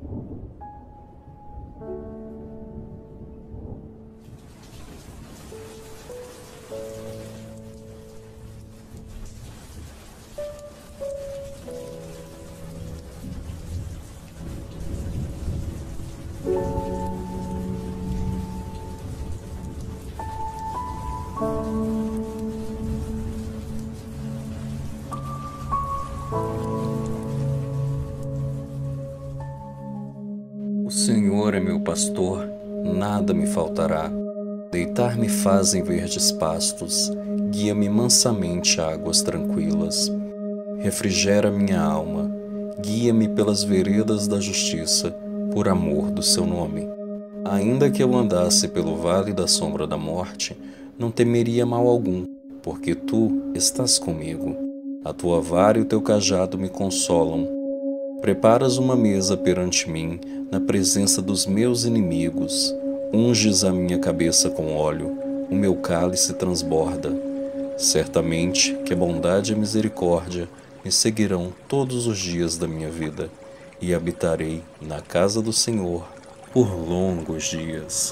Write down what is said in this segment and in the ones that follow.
O Senhor é meu pastor, nada me faltará. Deitar-me faz em verdes pastos, guia-me mansamente a águas tranquilas. Refrigera minha alma, guia-me pelas veredas da justiça, por amor do seu nome. Ainda que eu andasse pelo vale da sombra da morte, não temeria mal algum, porque tu estás comigo. A tua vara e o teu cajado me consolam. Preparas uma mesa perante mim, na presença dos meus inimigos. Unges a minha cabeça com óleo, o meu cálice transborda. Certamente que a bondade e a misericórdia me seguirão todos os dias da minha vida, e habitarei na casa do Senhor por longos dias.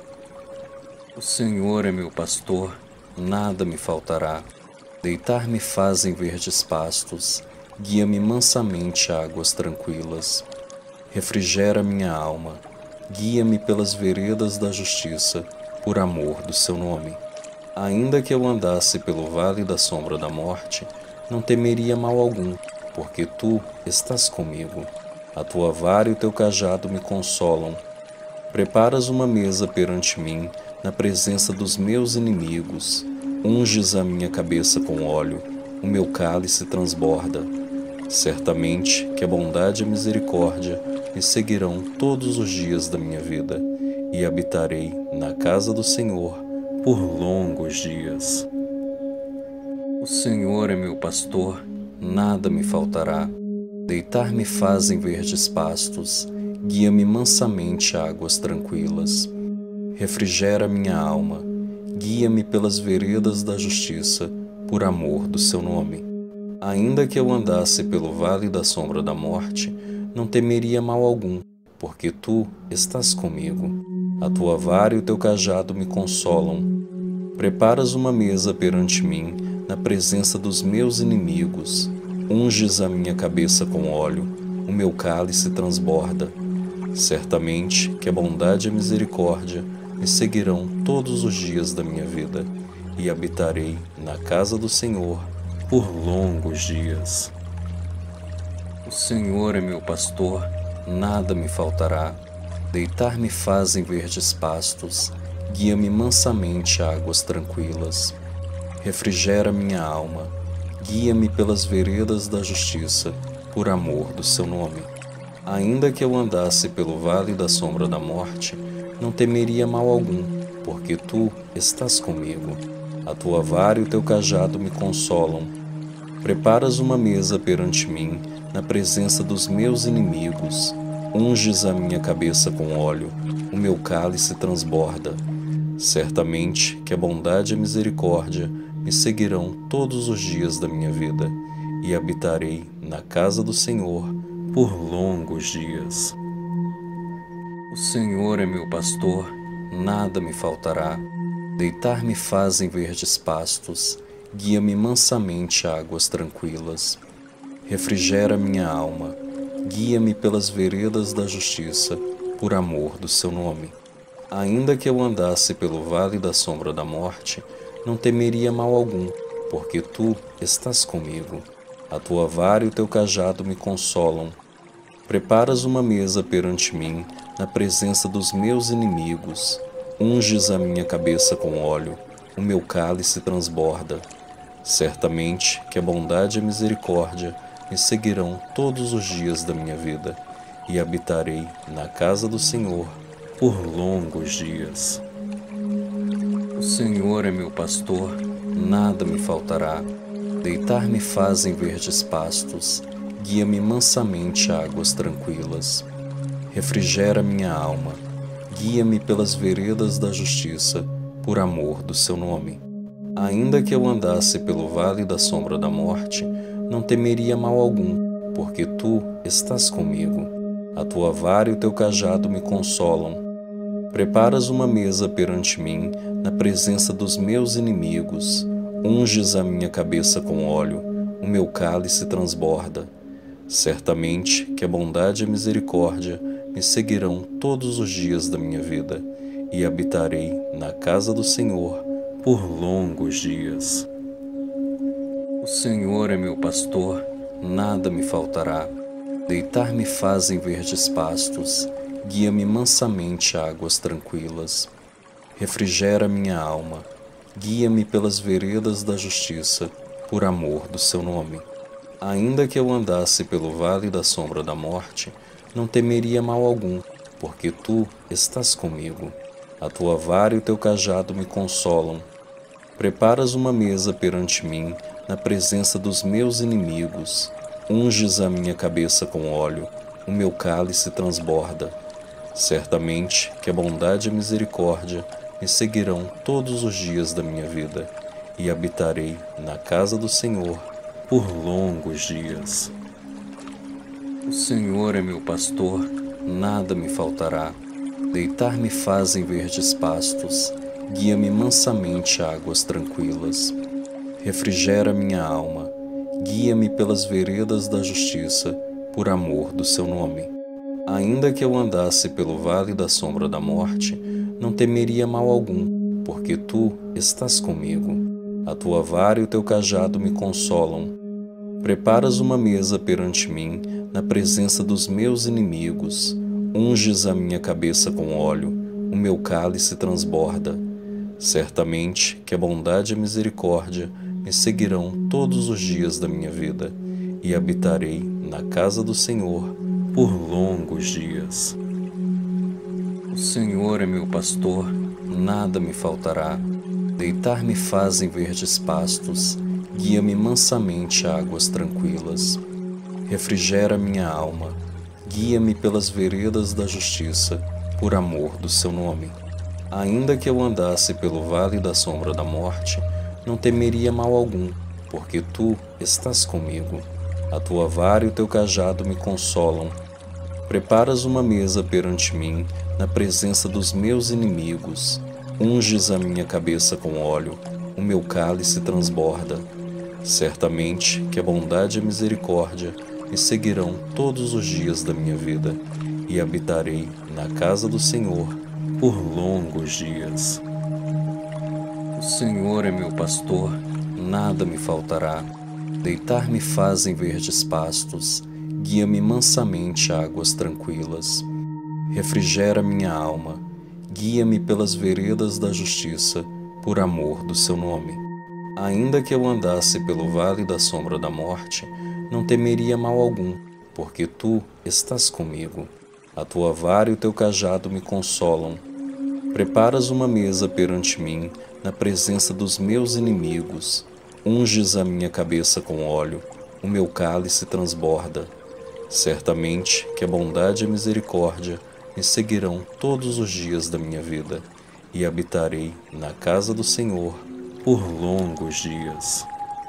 O Senhor é meu pastor, nada me faltará. Deitar-me faz em verdes pastos, guia-me mansamente a águas tranquilas. Refrigera minha alma, guia-me pelas veredas da justiça, por amor do seu nome. Ainda que eu andasse pelo vale da sombra da morte, não temeria mal algum, porque tu estás comigo. A tua vara e o teu cajado me consolam. Preparas uma mesa perante mim, na presença dos meus inimigos. Unges a minha cabeça com óleo, o meu cálice transborda. Certamente que a bondade e a misericórdia me seguirão todos os dias da minha vida, e habitarei na casa do Senhor por longos dias. O Senhor é meu pastor, nada me faltará. Deitar-me faz em verdes pastos, guia-me mansamente a águas tranquilas. Refrigera minha alma, guia-me pelas veredas da justiça, por amor do seu nome. Ainda que eu andasse pelo vale da sombra da morte, não temeria mal algum, porque tu estás comigo. A tua vara e o teu cajado me consolam. Preparas uma mesa perante mim, na presença dos meus inimigos. Unges a minha cabeça com óleo, o meu cálice transborda. Certamente que a bondade e a misericórdia me seguirão todos os dias da minha vida, e habitarei na casa do Senhor por longos dias. O Senhor é meu pastor, nada me faltará. Deitar-me faz em verdes pastos, guia-me mansamente a águas tranquilas. Refrigera minha alma, guia-me pelas veredas da justiça, por amor do seu nome. Ainda que eu andasse pelo vale da sombra da morte, não temeria mal algum, porque tu estás comigo. A tua vara e o teu cajado me consolam. Preparas uma mesa perante mim, na presença dos meus inimigos. Unges a minha cabeça com óleo, o meu cálice transborda. Certamente que a bondade e a misericórdia me seguirão todos os dias da minha vida, e habitarei na casa do Senhor por longos dias. O Senhor é meu pastor, nada me faltará. Deitar-me faz em verdes pastos, guia-me mansamente a águas tranquilas. Refrigera minha alma, guia-me pelas veredas da justiça, por amor do seu nome. Ainda que eu andasse pelo vale da sombra da morte, não temeria mal algum, porque tu estás comigo. A tua vara e o teu cajado me consolam. Preparas uma mesa perante mim, na presença dos meus inimigos. Unges a minha cabeça com óleo, o meu cálice transborda. Certamente que a bondade e a misericórdia me seguirão todos os dias da minha vida, e habitarei na casa do Senhor por longos dias. O Senhor é meu pastor, nada me faltará. Deitar-me faz em verdes pastos, guia-me mansamente a águas tranquilas. Refrigera minha alma, guia-me pelas veredas da justiça, por amor do seu nome. Ainda que eu andasse pelo vale da sombra da morte, não temeria mal algum, porque tu estás comigo. A tua vara e o teu cajado me consolam. Preparas uma mesa perante mim, na presença dos meus inimigos. Unges a minha cabeça com óleo, o meu cálice transborda. Certamente que a bondade e a misericórdia me seguirão todos os dias da minha vida, e habitarei na casa do Senhor por longos dias. O Senhor é meu pastor, nada me faltará. Deitar-me faz em verdes pastos, guia-me mansamente a águas tranquilas. Refrigera minha alma, guia-me pelas veredas da justiça, por amor do seu nome. Ainda que eu andasse pelo vale da sombra da morte, não temeria mal algum, porque tu estás comigo. A tua vara e o teu cajado me consolam. Preparas uma mesa perante mim, na presença dos meus inimigos. Unges a minha cabeça com óleo, o meu cálice transborda. Certamente que a bondade e a misericórdia me seguirão todos os dias da minha vida, e habitarei na casa do Senhor por longos dias. O Senhor é meu pastor, nada me faltará. Deitar-me faz em verdes pastos, guia-me mansamente a águas tranquilas. Refrigera minha alma, guia-me pelas veredas da justiça, por amor do seu nome. Ainda que eu andasse pelo vale da sombra da morte, não temeria mal algum, porque tu estás comigo. A tua vara e o teu cajado me consolam. Preparas uma mesa perante mim, na presença dos meus inimigos. Unges a minha cabeça com óleo, o meu cálice transborda. Certamente que a bondade e a misericórdia me seguirão todos os dias da minha vida, e habitarei na casa do Senhor por longos dias. O Senhor é meu pastor, nada me faltará. Deitar-me faz em verdes pastos, guia-me mansamente a águas tranquilas. Refrigera minha alma, guia-me pelas veredas da justiça, por amor do seu nome. Ainda que eu andasse pelo vale da sombra da morte, não temeria mal algum, porque tu estás comigo. A tua vara e o teu cajado me consolam. Preparas uma mesa perante mim, na presença dos meus inimigos. Unges a minha cabeça com óleo, o meu cálice transborda. Certamente que a bondade e a misericórdia me seguirão todos os dias da minha vida, e habitarei na casa do Senhor por longos dias. O Senhor é meu pastor, nada me faltará. Deitar-me faz em verdes pastos, guia-me mansamente a águas tranquilas. Refrigera minha alma, guia-me pelas veredas da justiça, por amor do seu nome. Ainda que eu andasse pelo vale da sombra da morte, não temeria mal algum, porque tu estás comigo. A tua vara e o teu cajado me consolam. Preparas uma mesa perante mim, na presença dos meus inimigos. Unges a minha cabeça com óleo, o meu cálice transborda. Certamente que a bondade e a misericórdia me seguirão todos os dias da minha vida, e habitarei na casa do Senhor por longos dias.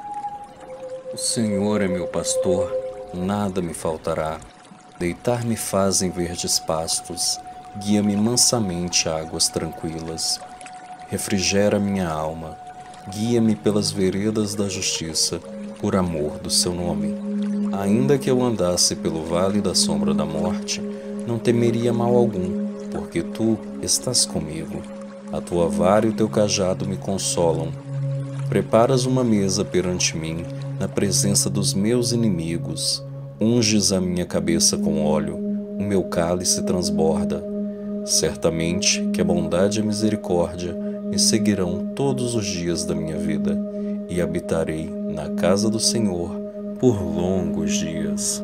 O Senhor é meu pastor, nada me faltará. Deitar-me faz em verdes pastos, guia-me mansamente a águas tranquilas. Refrigera minha alma, guia-me pelas veredas da justiça, por amor do seu nome. Ainda que eu andasse pelo vale da sombra da morte, não temeria mal algum, porque tu estás comigo. A tua vara e o teu cajado me consolam. Preparas uma mesa perante mim, na presença dos meus inimigos. Unges a minha cabeça com óleo, o meu cálice transborda. Certamente que a bondade e a misericórdia me seguirão todos os dias da minha vida, e habitarei na casa do Senhor por longos dias.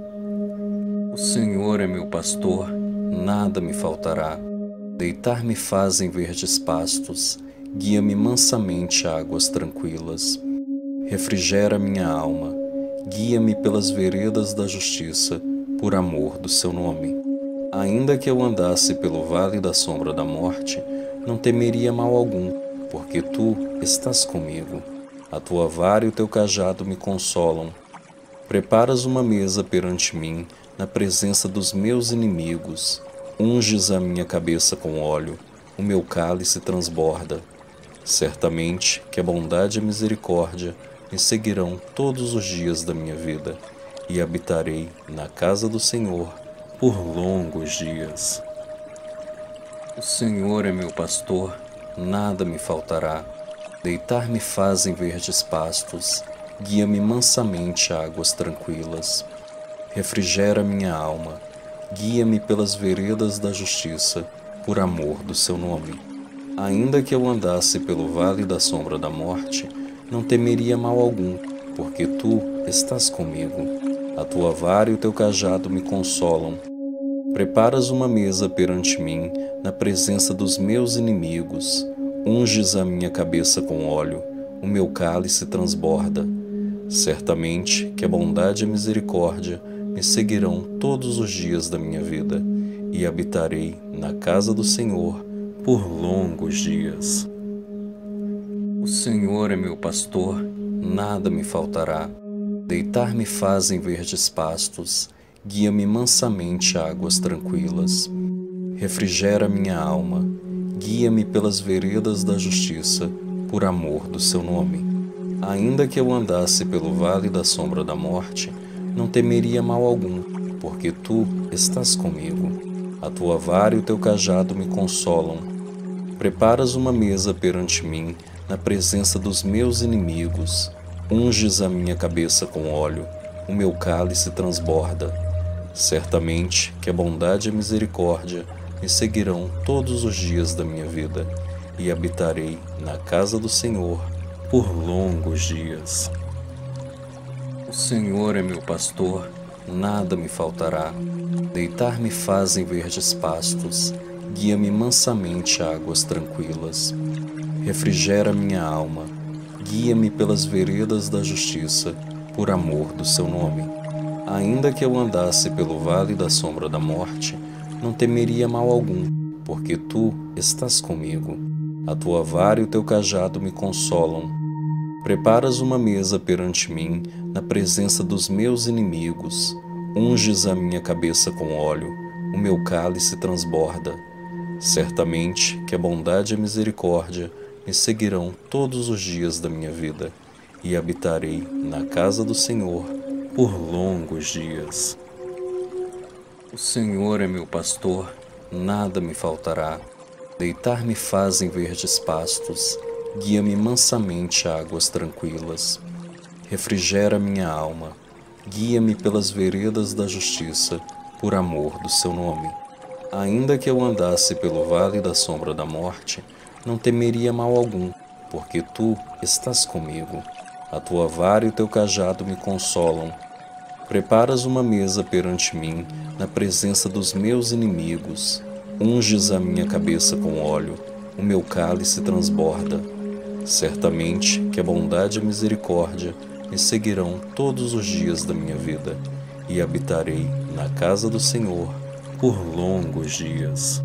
O Senhor é meu pastor, nada me faltará. Deitar-me faz em verdes pastos, guia-me mansamente a águas tranquilas. Refrigera minha alma, guia-me pelas veredas da justiça, por amor do seu nome. Ainda que eu andasse pelo vale da sombra da morte, não temeria mal algum, porque tu estás comigo. A tua vara e o teu cajado me consolam. Preparas uma mesa perante mim, na presença dos meus inimigos. Unges a minha cabeça com óleo, o meu cálice transborda. Certamente que a bondade e a misericórdia me seguirão todos os dias da minha vida, e habitarei na casa do Senhor por longos dias. O Senhor é meu pastor, nada me faltará. Deitar-me faz em verdes pastos, guia-me mansamente a águas tranquilas. Refrigera minha alma, guia-me pelas veredas da justiça, por amor do seu nome. Ainda que eu andasse pelo vale da sombra da morte, não temeria mal algum, porque tu estás comigo. A tua vara e o teu cajado me consolam. Preparas uma mesa perante mim, na presença dos meus inimigos. Unges a minha cabeça com óleo, o meu cálice transborda. Certamente que a bondade e a misericórdia me seguirão todos os dias da minha vida, e habitarei na casa do Senhor por longos dias. O Senhor é meu pastor, nada me faltará. Deitar-me faz em verdes pastos, guia-me mansamente a águas tranquilas. Refrigera minha alma, guia-me pelas veredas da justiça, por amor do seu nome. Ainda que eu andasse pelo vale da sombra da morte, não temeria mal algum, porque tu estás comigo. A tua vara e o teu cajado me consolam. Preparas uma mesa perante mim, na presença dos meus inimigos. Unges a minha cabeça com óleo, o meu cálice transborda. Certamente que a bondade e a misericórdia me seguirão todos os dias da minha vida, e habitarei na casa do Senhor por longos dias. O Senhor é meu pastor, nada me faltará. Deitar-me faz em verdes pastos, guia-me mansamente a águas tranquilas. Refrigera minha alma, guia-me pelas veredas da justiça, por amor do seu nome. Ainda que eu andasse pelo vale da sombra da morte, não temeria mal algum, porque tu estás comigo. A tua vara e o teu cajado me consolam. Preparas uma mesa perante mim, na presença dos meus inimigos. Unges a minha cabeça com óleo, o meu cálice transborda. Certamente que a bondade e a misericórdia me seguirão todos os dias da minha vida, e habitarei na casa do Senhor por longos dias. O Senhor é meu pastor, nada me faltará. Deitar-me faz em verdes pastos, guia-me mansamente a águas tranquilas. Refrigera minha alma, guia-me pelas veredas da justiça, por amor do seu nome. Ainda que eu andasse pelo vale da sombra da morte, não temeria mal algum, porque tu estás comigo. A tua vara e o teu cajado me consolam. Preparas uma mesa perante mim, na presença dos meus inimigos. Unges a minha cabeça com óleo, o meu cálice transborda. Certamente que a bondade e a misericórdia me seguirão todos os dias da minha vida, e habitarei na casa do Senhor por longos dias.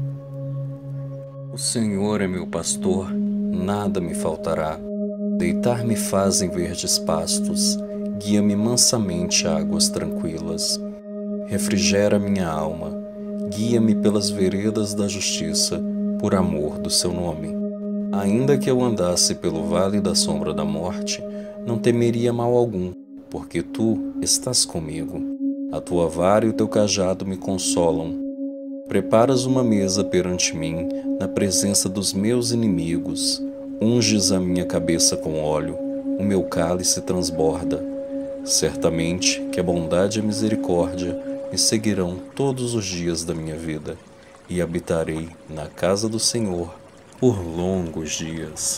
O Senhor é meu pastor, nada me faltará. Deitar-me faz em verdes pastos, guia-me mansamente a águas tranquilas. Refrigera minha alma, guia-me pelas veredas da justiça, por amor do seu nome. Ainda que eu andasse pelo vale da sombra da morte, não temeria mal algum, porque tu estás comigo. A tua vara e o teu cajado me consolam. Preparas uma mesa perante mim, na presença dos meus inimigos. Unges a minha cabeça com óleo, o meu cálice transborda. Certamente que a bondade e a misericórdia me seguirão todos os dias da minha vida, e habitarei na casa do Senhor por longos dias.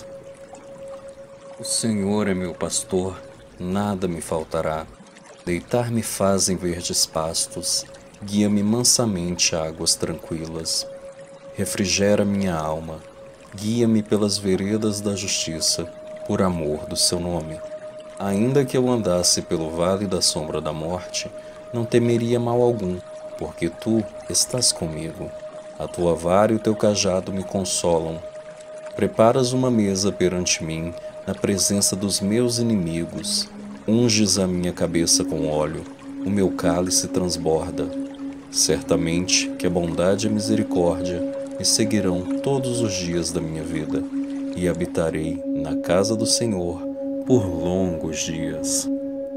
O Senhor é meu pastor, nada me faltará. Deitar-me faz em verdes pastos, guia-me mansamente a águas tranquilas. Refrigera minha alma, guia-me pelas veredas da justiça, por amor do seu nome. Ainda que eu andasse pelo vale da sombra da morte, não temeria mal algum, porque tu estás comigo. A tua vara e o teu cajado me consolam. Preparas uma mesa perante mim, na presença dos meus inimigos. Unges a minha cabeça com óleo, o meu cálice transborda. Certamente que a bondade e a misericórdia me seguirão todos os dias da minha vida, e habitarei na casa do Senhor por longos dias.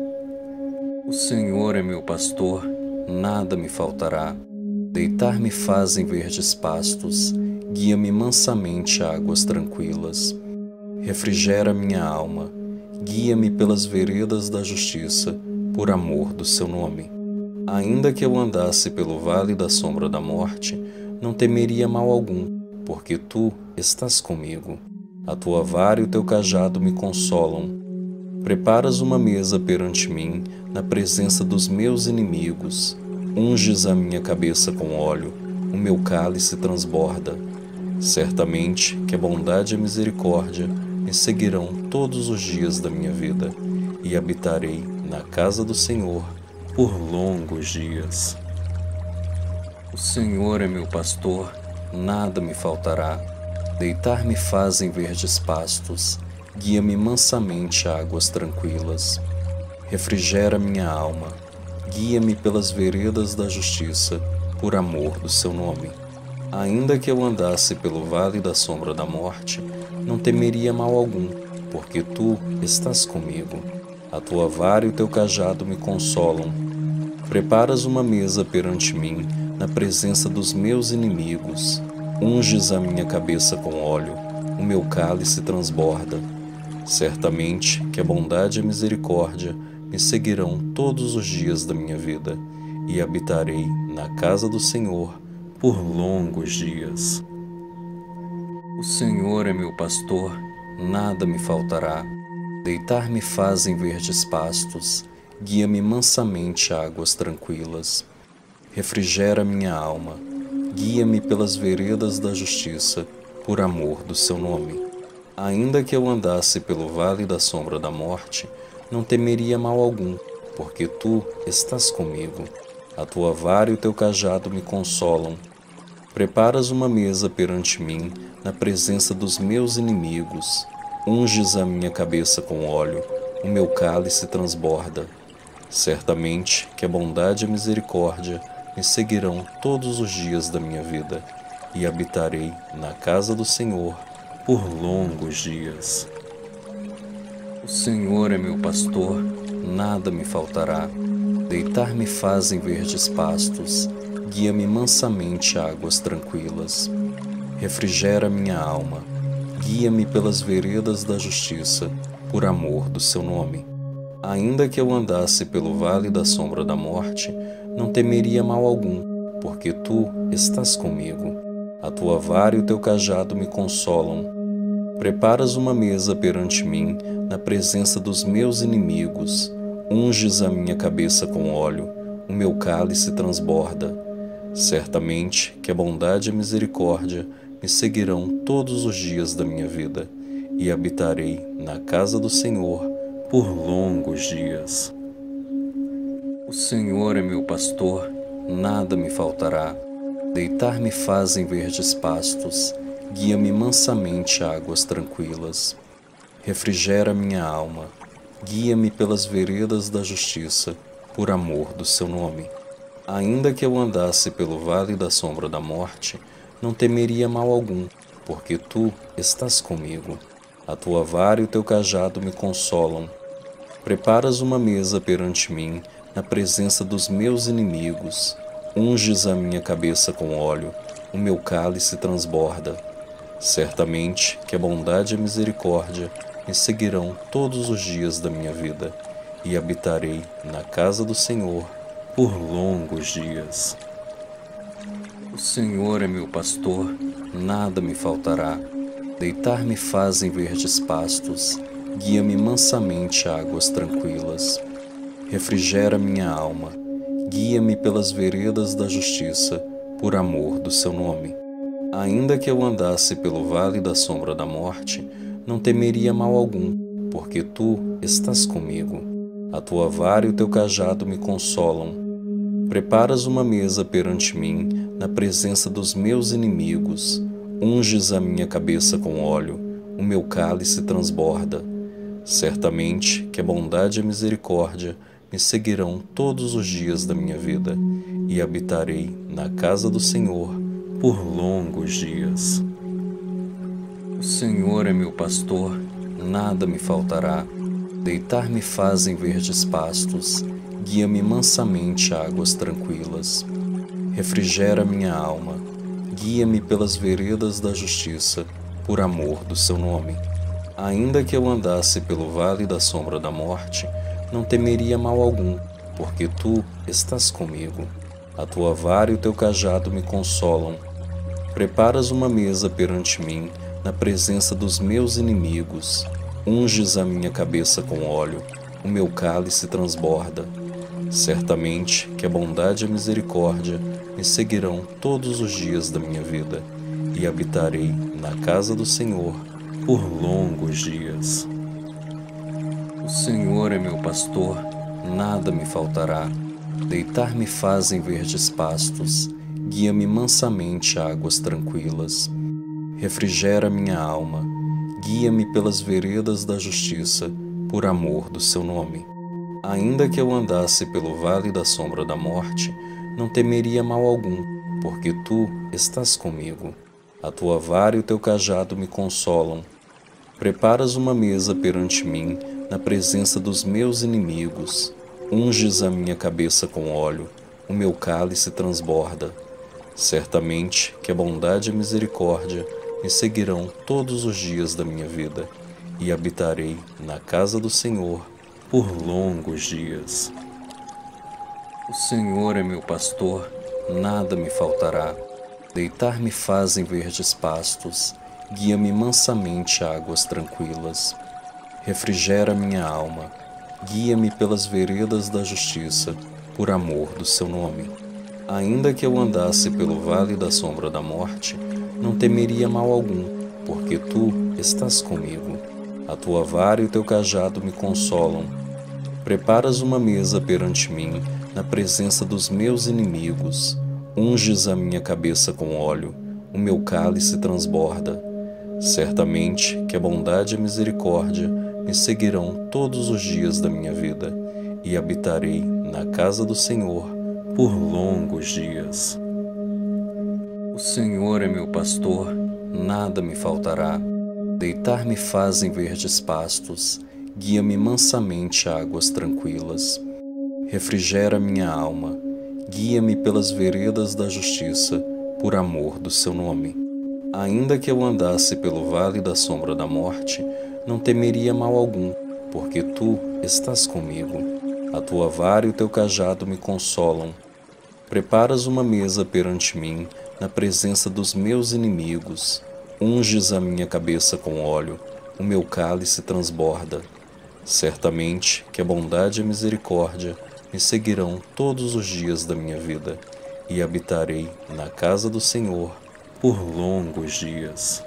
O Senhor é meu pastor, nada me faltará. Deitar-me faz em verdes pastos, guia-me mansamente a águas tranquilas. Refrigera minha alma, guia-me pelas veredas da justiça, por amor do seu nome. Ainda que eu andasse pelo vale da sombra da morte, não temeria mal algum, porque tu estás comigo. A tua vara e o teu cajado me consolam. Preparas uma mesa perante mim, na presença dos meus inimigos. Unges a minha cabeça com óleo, o meu cálice transborda. Certamente que a bondade e a misericórdia me seguirão todos os dias da minha vida, e habitarei na casa do Senhor por longos dias. O Senhor é meu pastor, nada me faltará. Deitar-me faz em verdes pastos, guia-me mansamente a águas tranquilas. Refrigera minha alma, guia-me pelas veredas da justiça, por amor do seu nome. Ainda que eu andasse pelo vale da sombra da morte, não temeria mal algum, porque tu estás comigo. A tua vara e o teu cajado me consolam. Preparas uma mesa perante mim, na presença dos meus inimigos. Unges a minha cabeça com óleo, o meu cálice transborda. Certamente que a bondade e a misericórdia me seguirão todos os dias da minha vida, e habitarei na casa do Senhor por longos dias. O Senhor é meu pastor, nada me faltará. Deitar-me faz em verdes pastos, guia-me mansamente a águas tranquilas. Refrigera minha alma, guia-me pelas veredas da justiça, por amor do seu nome. Ainda que eu andasse pelo vale da sombra da morte, não temeria mal algum, porque tu estás comigo. A tua vara e o teu cajado me consolam. Preparas uma mesa perante mim, na presença dos meus inimigos. Unges a minha cabeça com óleo, o meu cálice transborda. Certamente que a bondade e a misericórdia me seguirão todos os dias da minha vida, e habitarei na casa do Senhor por longos dias. O Senhor é meu pastor, nada me faltará. Deitar-me faz em verdes pastos, guia-me mansamente a águas tranquilas. Refrigera minha alma, guia-me pelas veredas da justiça, por amor do seu nome. Ainda que eu andasse pelo vale da sombra da morte, não temeria mal algum, porque tu estás comigo. A tua vara e o teu cajado me consolam. Preparas uma mesa perante mim, na presença dos meus inimigos. Unges a minha cabeça com óleo, o meu cálice transborda. Certamente que a bondade e a misericórdia me seguirão todos os dias da minha vida, e habitarei na casa do Senhor por longos dias. O Senhor é meu pastor, nada me faltará. Deitar-me faz em verdes pastos, guia-me mansamente a águas tranquilas. Refrigera minha alma, guia-me pelas veredas da justiça, por amor do seu nome. Ainda que eu andasse pelo vale da sombra da morte, não temeria mal algum, porque tu estás comigo. A tua vara e o teu cajado me consolam. Preparas uma mesa perante mim, na presença dos meus inimigos. Unges a minha cabeça com óleo, o meu cálice transborda. Certamente que a bondade e a misericórdia me seguirão todos os dias da minha vida, e habitarei na casa do Senhor por longos dias. O Senhor é meu pastor, nada me faltará. Deitar-me faz em verdes pastos, guia-me mansamente a águas tranquilas. Refrigera minha alma, guia-me pelas veredas da justiça, por amor do seu nome. Ainda que eu andasse pelo vale da sombra da morte, não temeria mal algum, porque tu estás comigo. A tua vara e o teu cajado me consolam. Preparas uma mesa perante mim, na presença dos meus inimigos. Unges a minha cabeça com óleo, o meu cálice transborda. Certamente que a bondade e a misericórdia me seguirão todos os dias da minha vida, e habitarei na casa do Senhor por longos dias. O Senhor é meu pastor, nada me faltará. Deitar-me faz em verdes pastos, guia-me mansamente a águas tranquilas. Refrigera minha alma, guia-me pelas veredas da justiça, por amor do seu nome. Ainda que eu andasse pelo vale da sombra da morte, não temeria mal algum, porque tu estás comigo. A tua vara e o teu cajado me consolam. Preparas uma mesa perante mim, na presença dos meus inimigos. Unges a minha cabeça com óleo, o meu cálice transborda. Certamente que a bondade e a misericórdia me seguirão todos os dias da minha vida, e habitarei na casa do Senhor por longos dias. O Senhor é meu pastor, nada me faltará. Deitar-me faz em verdes pastos, guia-me mansamente a águas tranquilas. Refrigera minha alma, guia-me pelas veredas da justiça, por amor do seu nome. Ainda que eu andasse pelo vale da sombra da morte, não temeria mal algum, porque tu estás comigo. A tua vara e o teu cajado me consolam. Preparas uma mesa perante mim, na presença dos meus inimigos. Unges a minha cabeça com óleo, o meu cálice transborda. Certamente que a bondade e a misericórdia me seguirão todos os dias da minha vida, e habitarei na casa do Senhor por longos dias. O Senhor é meu pastor, nada me faltará. Deitar-me faz em verdes pastos, guia-me mansamente a águas tranquilas. Refrigera minha alma, guia-me pelas veredas da justiça, por amor do seu nome. Ainda que eu andasse pelo vale da sombra da morte, não temeria mal algum, porque tu estás comigo. A tua vara e o teu cajado me consolam. Preparas uma mesa perante mim, na presença dos meus inimigos. Unges a minha cabeça com óleo, o meu cálice transborda. Certamente que a bondade e a misericórdia me seguirão todos os dias da minha vida, e habitarei na casa do Senhor por longos dias. O Senhor é meu pastor, nada me faltará. Deitar-me faz em verdes pastos, guia-me mansamente a águas tranquilas. Refrigera minha alma, guia-me pelas veredas da justiça, por amor do seu nome. Ainda que eu andasse pelo vale da sombra da morte, não temeria mal algum, porque tu estás comigo. A tua vara e o teu cajado me consolam. Preparas uma mesa perante mim, na presença dos meus inimigos. Unges a minha cabeça com óleo, o meu cálice transborda. Certamente que a bondade e a misericórdia me seguirão todos os dias da minha vida, e habitarei na casa do Senhor por longos dias.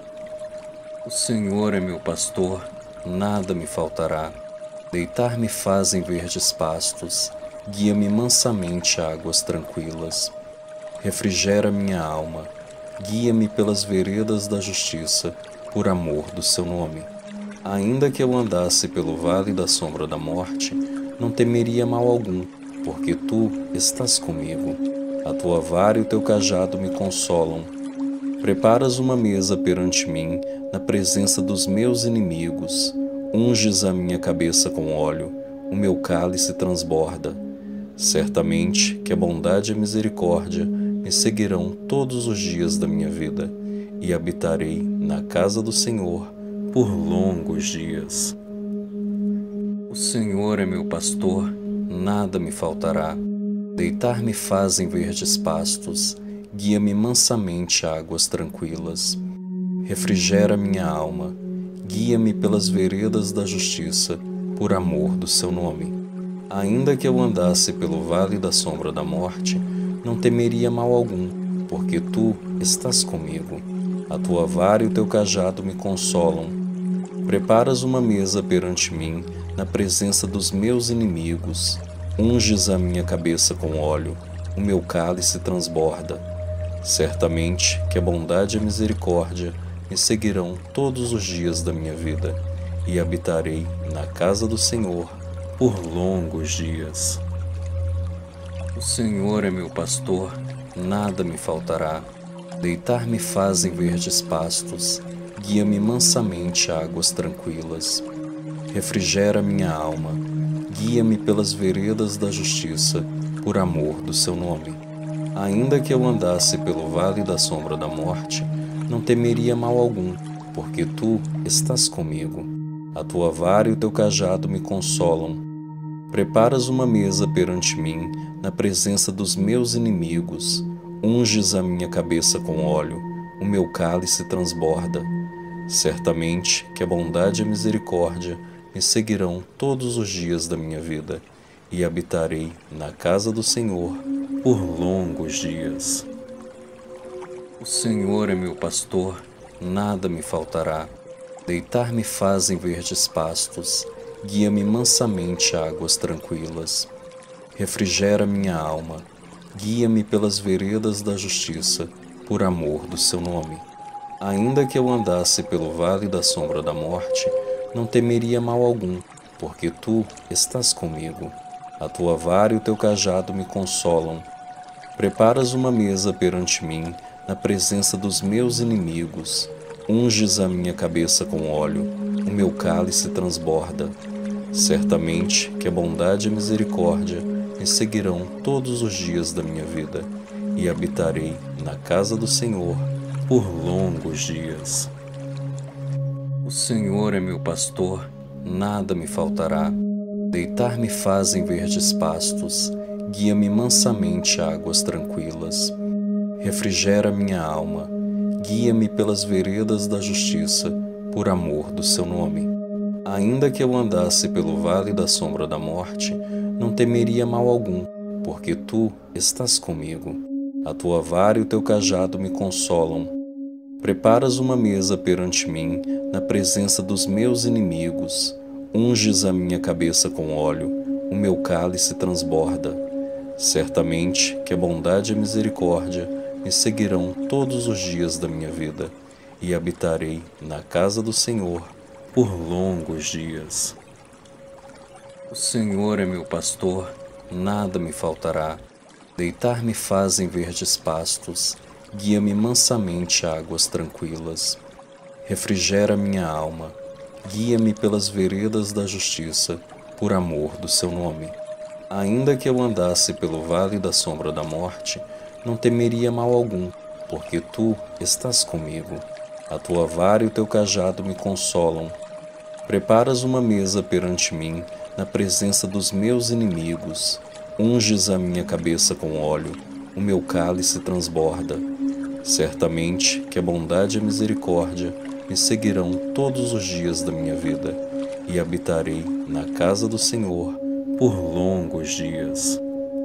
O Senhor é meu pastor, nada me faltará. Deitar-me faz em verdes pastos, guia-me mansamente a águas tranquilas. Refrigera minha alma, guia-me pelas veredas da justiça, por amor do seu nome. Ainda que eu andasse pelo vale da sombra da morte, não temeria mal algum, porque tu estás comigo. A tua vara e o teu cajado me consolam. Preparas uma mesa perante mim, na presença dos meus inimigos. Unges a minha cabeça com óleo, o meu cálice transborda. Certamente que a bondade e a misericórdia me seguirão todos os dias da minha vida, e habitarei na casa do Senhor por longos dias. O Senhor é meu pastor, nada me faltará. Deitar-me faz em verdes pastos, guia-me mansamente a águas tranquilas. Refrigera minha alma, guia-me pelas veredas da justiça, por amor do seu nome. Ainda que eu andasse pelo vale da sombra da morte, não temeria mal algum, porque tu estás comigo. A tua vara e o teu cajado me consolam. Preparas uma mesa perante mim, na presença dos meus inimigos. Unges a minha cabeça com óleo, o meu cálice transborda. Certamente que a bondade e a misericórdia me seguirão todos os dias da minha vida, e habitarei na casa do Senhor por longos dias. O Senhor é meu pastor, nada me faltará. Deitar-me faz em verdes pastos, guia-me mansamente a águas tranquilas. Refrigera minha alma, guia-me pelas veredas da justiça, por amor do seu nome. Ainda que eu andasse pelo vale da sombra da morte, não temeria mal algum, porque tu estás comigo. A tua vara e o teu cajado me consolam. Preparas uma mesa perante mim, na presença dos meus inimigos. Unges a minha cabeça com óleo, o meu cálice transborda. Certamente que a bondade e a misericórdia me seguirão todos os dias da minha vida, e habitarei na casa do Senhor por longos dias. O Senhor é meu pastor, nada me faltará. Deitar-me faz em verdes pastos, guia-me mansamente a águas tranquilas. Refrigera minha alma, guia-me pelas veredas da justiça, por amor do seu nome. Ainda que eu andasse pelo vale da sombra da morte, não temeria mal algum, porque tu estás comigo. A tua vara e o teu cajado me consolam. Preparas uma mesa perante mim, na presença dos meus inimigos. Unges a minha cabeça com óleo, o meu cálice transborda. Certamente que a bondade e a misericórdia me seguirão todos os dias da minha vida, e habitarei na casa do Senhor por longos dias. O Senhor é meu pastor, nada me faltará. Deitar-me faz em verdes pastos, guia-me mansamente a águas tranquilas. Refrigera minha alma, guia-me pelas veredas da justiça, por amor do seu nome. Ainda que eu andasse pelo vale da sombra da morte, não temeria mal algum, porque tu estás comigo. A tua vara e o teu cajado me consolam. Preparas uma mesa perante mim, na presença dos meus inimigos. Unges a minha cabeça com óleo, o meu cálice transborda. Certamente que a bondade e a misericórdia me seguirão todos os dias da minha vida, e habitarei na casa do Senhor por longos dias. O Senhor é meu pastor, nada me faltará. Deitar-me faz em verdes pastos, guia-me mansamente a águas tranquilas. Refrigera minha alma, guia-me pelas veredas da justiça, por amor do seu nome. Ainda que eu andasse pelo vale da sombra da morte, não temeria mal algum, porque tu estás comigo. A tua vara e o teu cajado me consolam. Preparas uma mesa perante mim, na presença dos meus inimigos. Unges a minha cabeça com óleo, o meu cálice transborda. Certamente que a bondade e a misericórdia me seguirão todos os dias da minha vida, e habitarei na casa do Senhor por longos dias.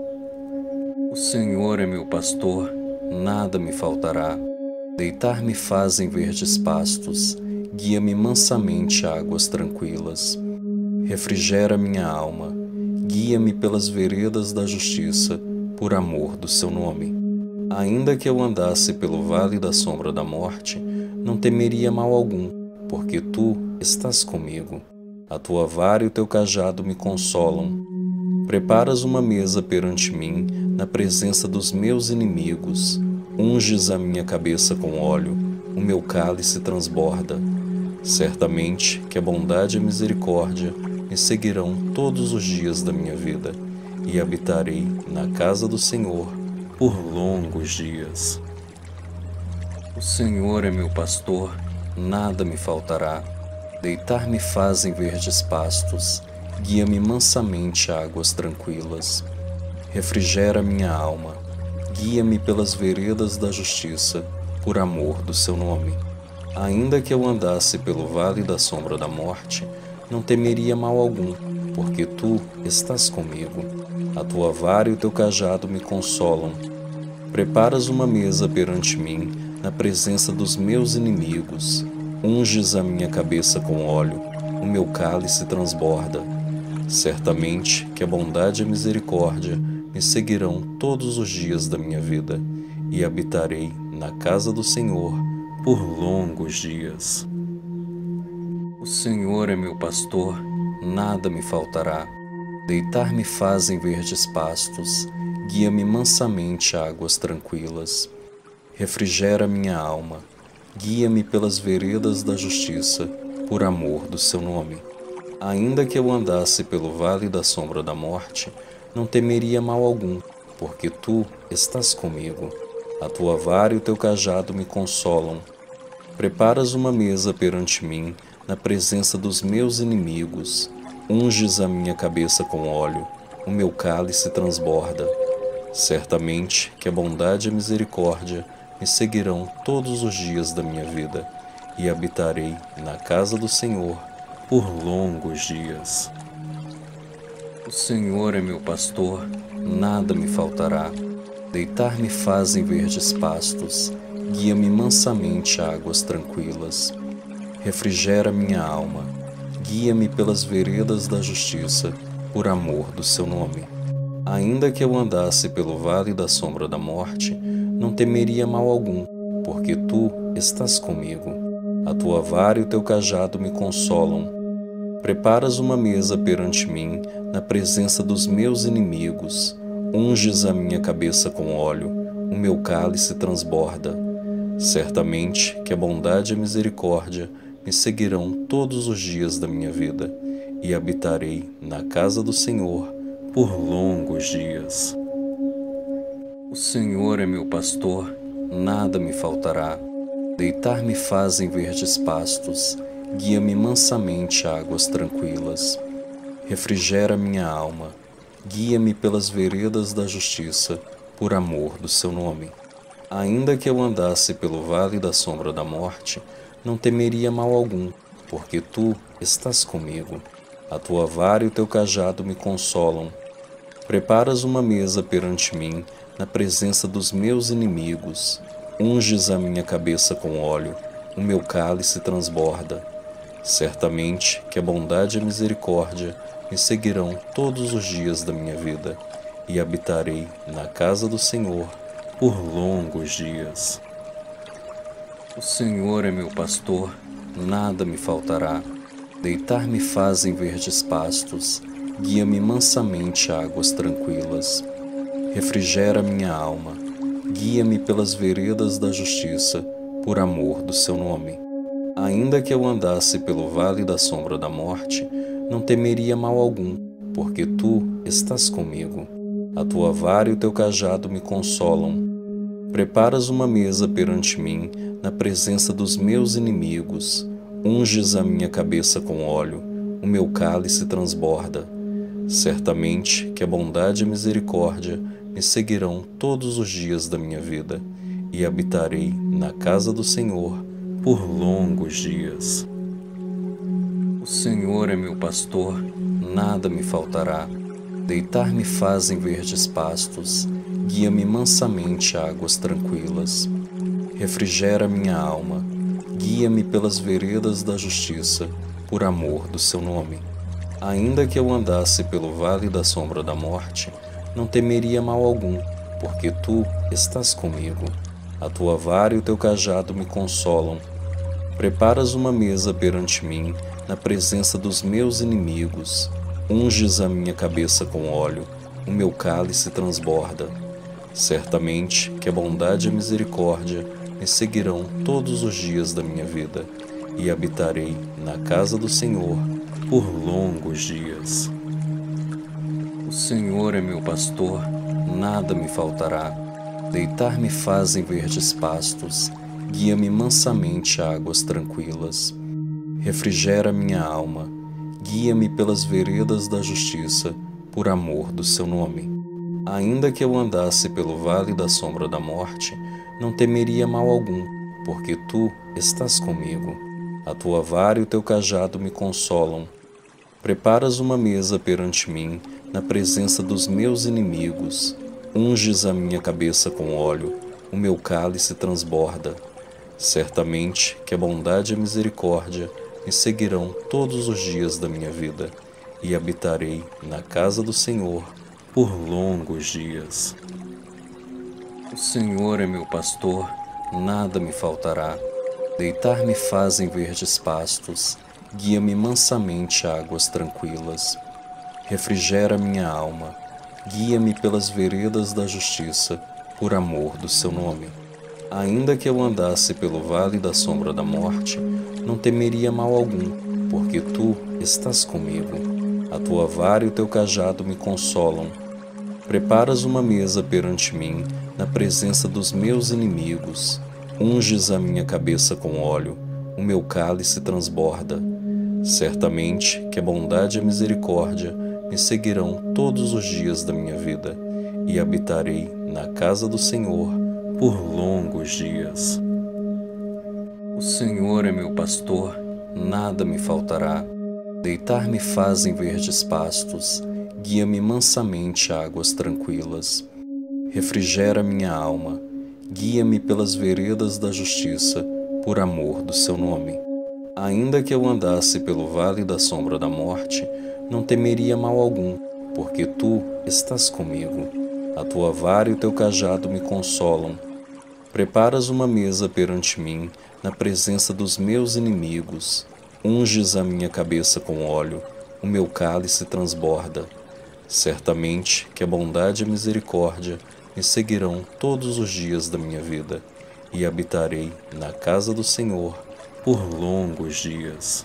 O Senhor é meu pastor, nada me faltará. Deitar-me faz em verdes pastos, guia-me mansamente a águas tranquilas. Refrigera minha alma, guia-me pelas veredas da justiça, por amor do seu nome. Ainda que eu andasse pelo vale da sombra da morte, não temeria mal algum, porque tu estás comigo. A tua vara e o teu cajado me consolam. Preparas uma mesa perante mim, na presença dos meus inimigos. Unges a minha cabeça com óleo, o meu cálice transborda. Certamente que a bondade e a misericórdia me seguirão todos os dias da minha vida, e habitarei na casa do Senhor por longos dias. O Senhor é meu pastor, nada me faltará. Deitar-me faz em verdes pastos, guia-me mansamente a águas tranquilas. Refrigera minha alma, guia-me pelas veredas da justiça, por amor do seu nome. Ainda que eu andasse pelo vale da sombra da morte, não temeria mal algum, porque tu estás comigo. A tua vara e o teu cajado me consolam. Preparas uma mesa perante mim, na presença dos meus inimigos. Unges a minha cabeça com óleo, o meu cálice transborda. Certamente que a bondade e a misericórdia me seguirão todos os dias da minha vida, e habitarei na casa do Senhor por longos dias. O Senhor é meu pastor, nada me faltará. Deitar-me faz em verdes pastos, guia-me mansamente a águas tranquilas. Refrigera minha alma, guia-me pelas veredas da justiça, por amor do seu nome. Ainda que eu andasse pelo vale da sombra da morte, não temeria mal algum, porque tu estás comigo. A tua vara e o teu cajado me consolam. Preparas uma mesa perante mim, na presença dos meus inimigos. Unges a minha cabeça com óleo, o meu cálice transborda. Certamente que a bondade e a misericórdia me seguirão todos os dias da minha vida, e habitarei na casa do Senhor por longos dias. O Senhor é meu pastor, nada me faltará. Deitar-me faz em verdes pastos, guia-me mansamente a águas tranquilas. Refrigera minha alma, guia-me pelas veredas da justiça, por amor do seu nome. Ainda que eu andasse pelo vale da sombra da morte, não temeria mal algum, porque tu estás comigo. A tua vara e o teu cajado me consolam. Preparas uma mesa perante mim, na presença dos meus inimigos. Unges a minha cabeça com óleo, o meu cálice transborda. Certamente que a bondade e a misericórdia me seguirão todos os dias da minha vida, e habitarei na casa do Senhor por longos dias. O Senhor é meu pastor, nada me faltará. Deitar-me faz em verdes pastos, guia-me mansamente a águas tranquilas. Refrigera minha alma, guia-me pelas veredas da justiça, por amor do seu nome. Ainda que eu andasse pelo vale da sombra da morte, não temeria mal algum, porque tu estás comigo. A tua vara e o teu cajado me consolam. Preparas uma mesa perante mim, na presença dos meus inimigos. Unges a minha cabeça com óleo, o meu cálice transborda. Certamente que a bondade e a misericórdia me seguirão todos os dias da minha vida, e habitarei na casa do Senhor por longos dias. O Senhor é meu pastor, nada me faltará. Deitar-me faz em verdes pastos, guia-me mansamente a águas tranquilas. Refrigera minha alma, guia-me pelas veredas da justiça, por amor do seu nome. Ainda que eu andasse pelo vale da sombra da morte, não temeria mal algum, porque tu estás comigo. A tua vara e o teu cajado me consolam. Preparas uma mesa perante mim, na presença dos meus inimigos. Unges a minha cabeça com óleo, o meu cálice transborda. Certamente que a bondade e a misericórdia me seguirão todos os dias da minha vida, e habitarei na casa do Senhor por longos dias. O Senhor é meu pastor, nada me faltará. Deitar-me faz em verdes pastos, guia-me mansamente a águas tranquilas. Refrigera minha alma, guia-me pelas veredas da justiça, por amor do seu nome. Ainda que eu andasse pelo vale da sombra da morte, não temeria mal algum, porque tu estás comigo. A tua vara e o teu cajado me consolam. Preparas uma mesa perante mim, na presença dos meus inimigos. Unges a minha cabeça com óleo, o meu cálice transborda. Certamente que a bondade e a misericórdia me seguirão todos os dias da minha vida, e habitarei na casa do Senhor por longos dias. O Senhor é meu pastor, nada me faltará. Deitar-me faz em verdes pastos, guia-me mansamente a águas tranquilas. Refrigera minha alma, guia-me pelas veredas da justiça, por amor do seu nome. Ainda que eu andasse pelo vale da sombra da morte, não temeria mal algum, porque tu estás comigo. A tua vara e o teu cajado me consolam. Preparas uma mesa perante mim, na presença dos meus inimigos. Unges a minha cabeça com óleo, o meu cálice transborda. Certamente que a bondade e a misericórdia me seguirão todos os dias da minha vida, e habitarei na casa do Senhor por longos dias. O Senhor é meu pastor, nada me faltará. Deitar-me faz em verdes pastos, guia-me mansamente a águas tranquilas. Refrigera minha alma, guia-me pelas veredas da justiça, por amor do seu nome. Ainda que eu andasse pelo vale da sombra da morte, não temeria mal algum, porque tu estás comigo. A tua vara e o teu cajado me consolam. Preparas uma mesa perante mim, na presença dos meus inimigos. Unges a minha cabeça com óleo, o meu cálice transborda. Certamente que a bondade e a misericórdia me seguirão todos os dias da minha vida, e habitarei na casa do Senhor por longos dias. O Senhor é meu pastor, nada me faltará. Deitar-me faz em verdes pastos, guia-me mansamente a águas tranquilas. Refrigera minha alma, guia-me pelas veredas da justiça, por amor do seu nome. Ainda que eu andasse pelo vale da sombra da morte, não temeria mal algum, porque tu estás comigo. A tua vara e o teu cajado me consolam. Preparas uma mesa perante mim, na presença dos meus inimigos. Unges a minha cabeça com óleo, o meu cálice transborda. Certamente que a bondade e a misericórdia me seguirão todos os dias da minha vida, e habitarei na casa do Senhor por longos dias.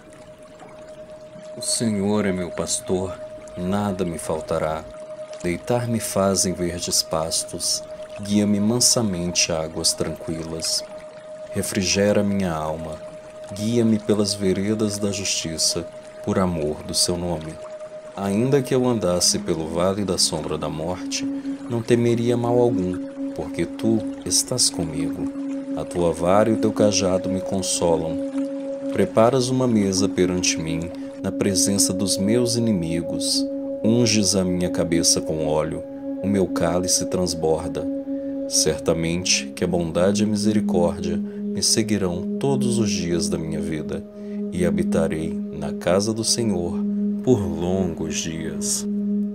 O Senhor é meu pastor, nada me faltará. Deitar-me faz em verdes pastos, guia-me mansamente a águas tranquilas. Refrigera minha alma, guia-me pelas veredas da justiça, por amor do seu nome. Ainda que eu andasse pelo vale da sombra da morte, não temeria mal algum, porque tu estás comigo. A tua vara e o teu cajado me consolam. Preparas uma mesa perante mim, na presença dos meus inimigos. Unges a minha cabeça com óleo, o meu cálice transborda. Certamente que a bondade e a misericórdia me seguirão todos os dias da minha vida, e habitarei na casa do Senhor por longos dias.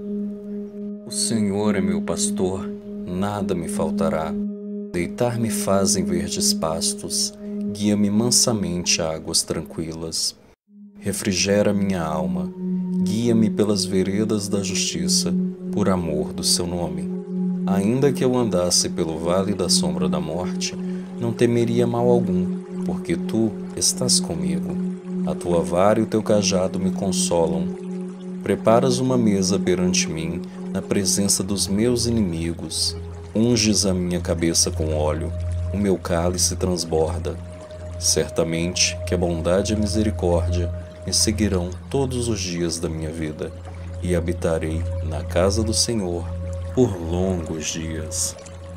O Senhor é meu pastor, nada me faltará. Deitar-me faz em verdes pastos, guia-me mansamente a águas tranquilas. Refrigera minha alma, guia-me pelas veredas da justiça, por amor do seu nome. Ainda que eu andasse pelo vale da sombra da morte, não temeria mal algum, porque tu estás comigo. A tua vara e o teu cajado me consolam. Preparas uma mesa perante mim, na presença dos meus inimigos. Unges a minha cabeça com óleo, o meu cálice transborda. Certamente que a bondade e a misericórdia me seguirão todos os dias da minha vida, e habitarei na casa do Senhor por longos dias.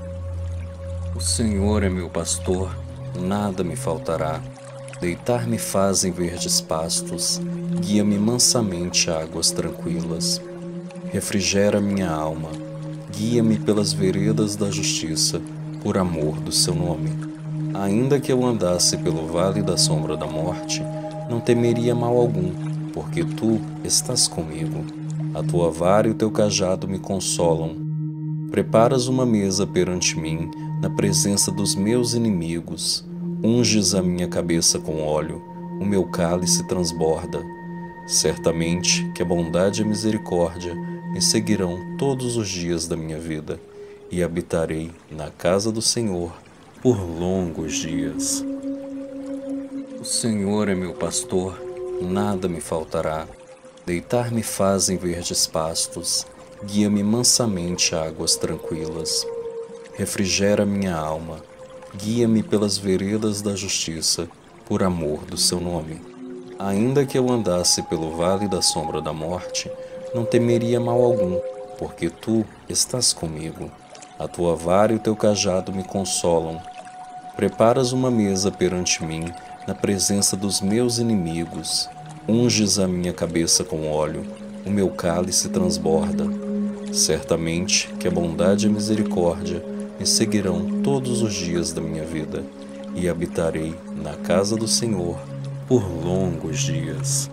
O Senhor é meu pastor, nada me faltará. Deitar-me faz em verdes pastos, guia-me mansamente a águas tranquilas. Refrigera minha alma, guia-me pelas veredas da justiça, por amor do seu nome. Ainda que eu andasse pelo vale da sombra da morte, não temeria mal algum, porque tu estás comigo. A tua vara e o teu cajado me consolam. Preparas uma mesa perante mim, na presença dos meus inimigos. Unges a minha cabeça com óleo, o meu cálice transborda. Certamente que a bondade e a misericórdia me seguirão todos os dias da minha vida, e habitarei na casa do Senhor por longos dias. O Senhor é meu pastor, nada me faltará. Deitar-me faz em verdes pastos, guia-me mansamente a águas tranquilas. Refrigera minha alma, guia-me pelas veredas da justiça, por amor do seu nome. Ainda que eu andasse pelo vale da sombra da morte, não temeria mal algum, porque tu estás comigo. A tua vara e o teu cajado me consolam. Preparas uma mesa perante mim, na presença dos meus inimigos. Unges a minha cabeça com óleo, o meu cálice transborda. Certamente que a bondade e a misericórdia me seguirão todos os dias da minha vida, e habitarei na casa do Senhor por longos dias.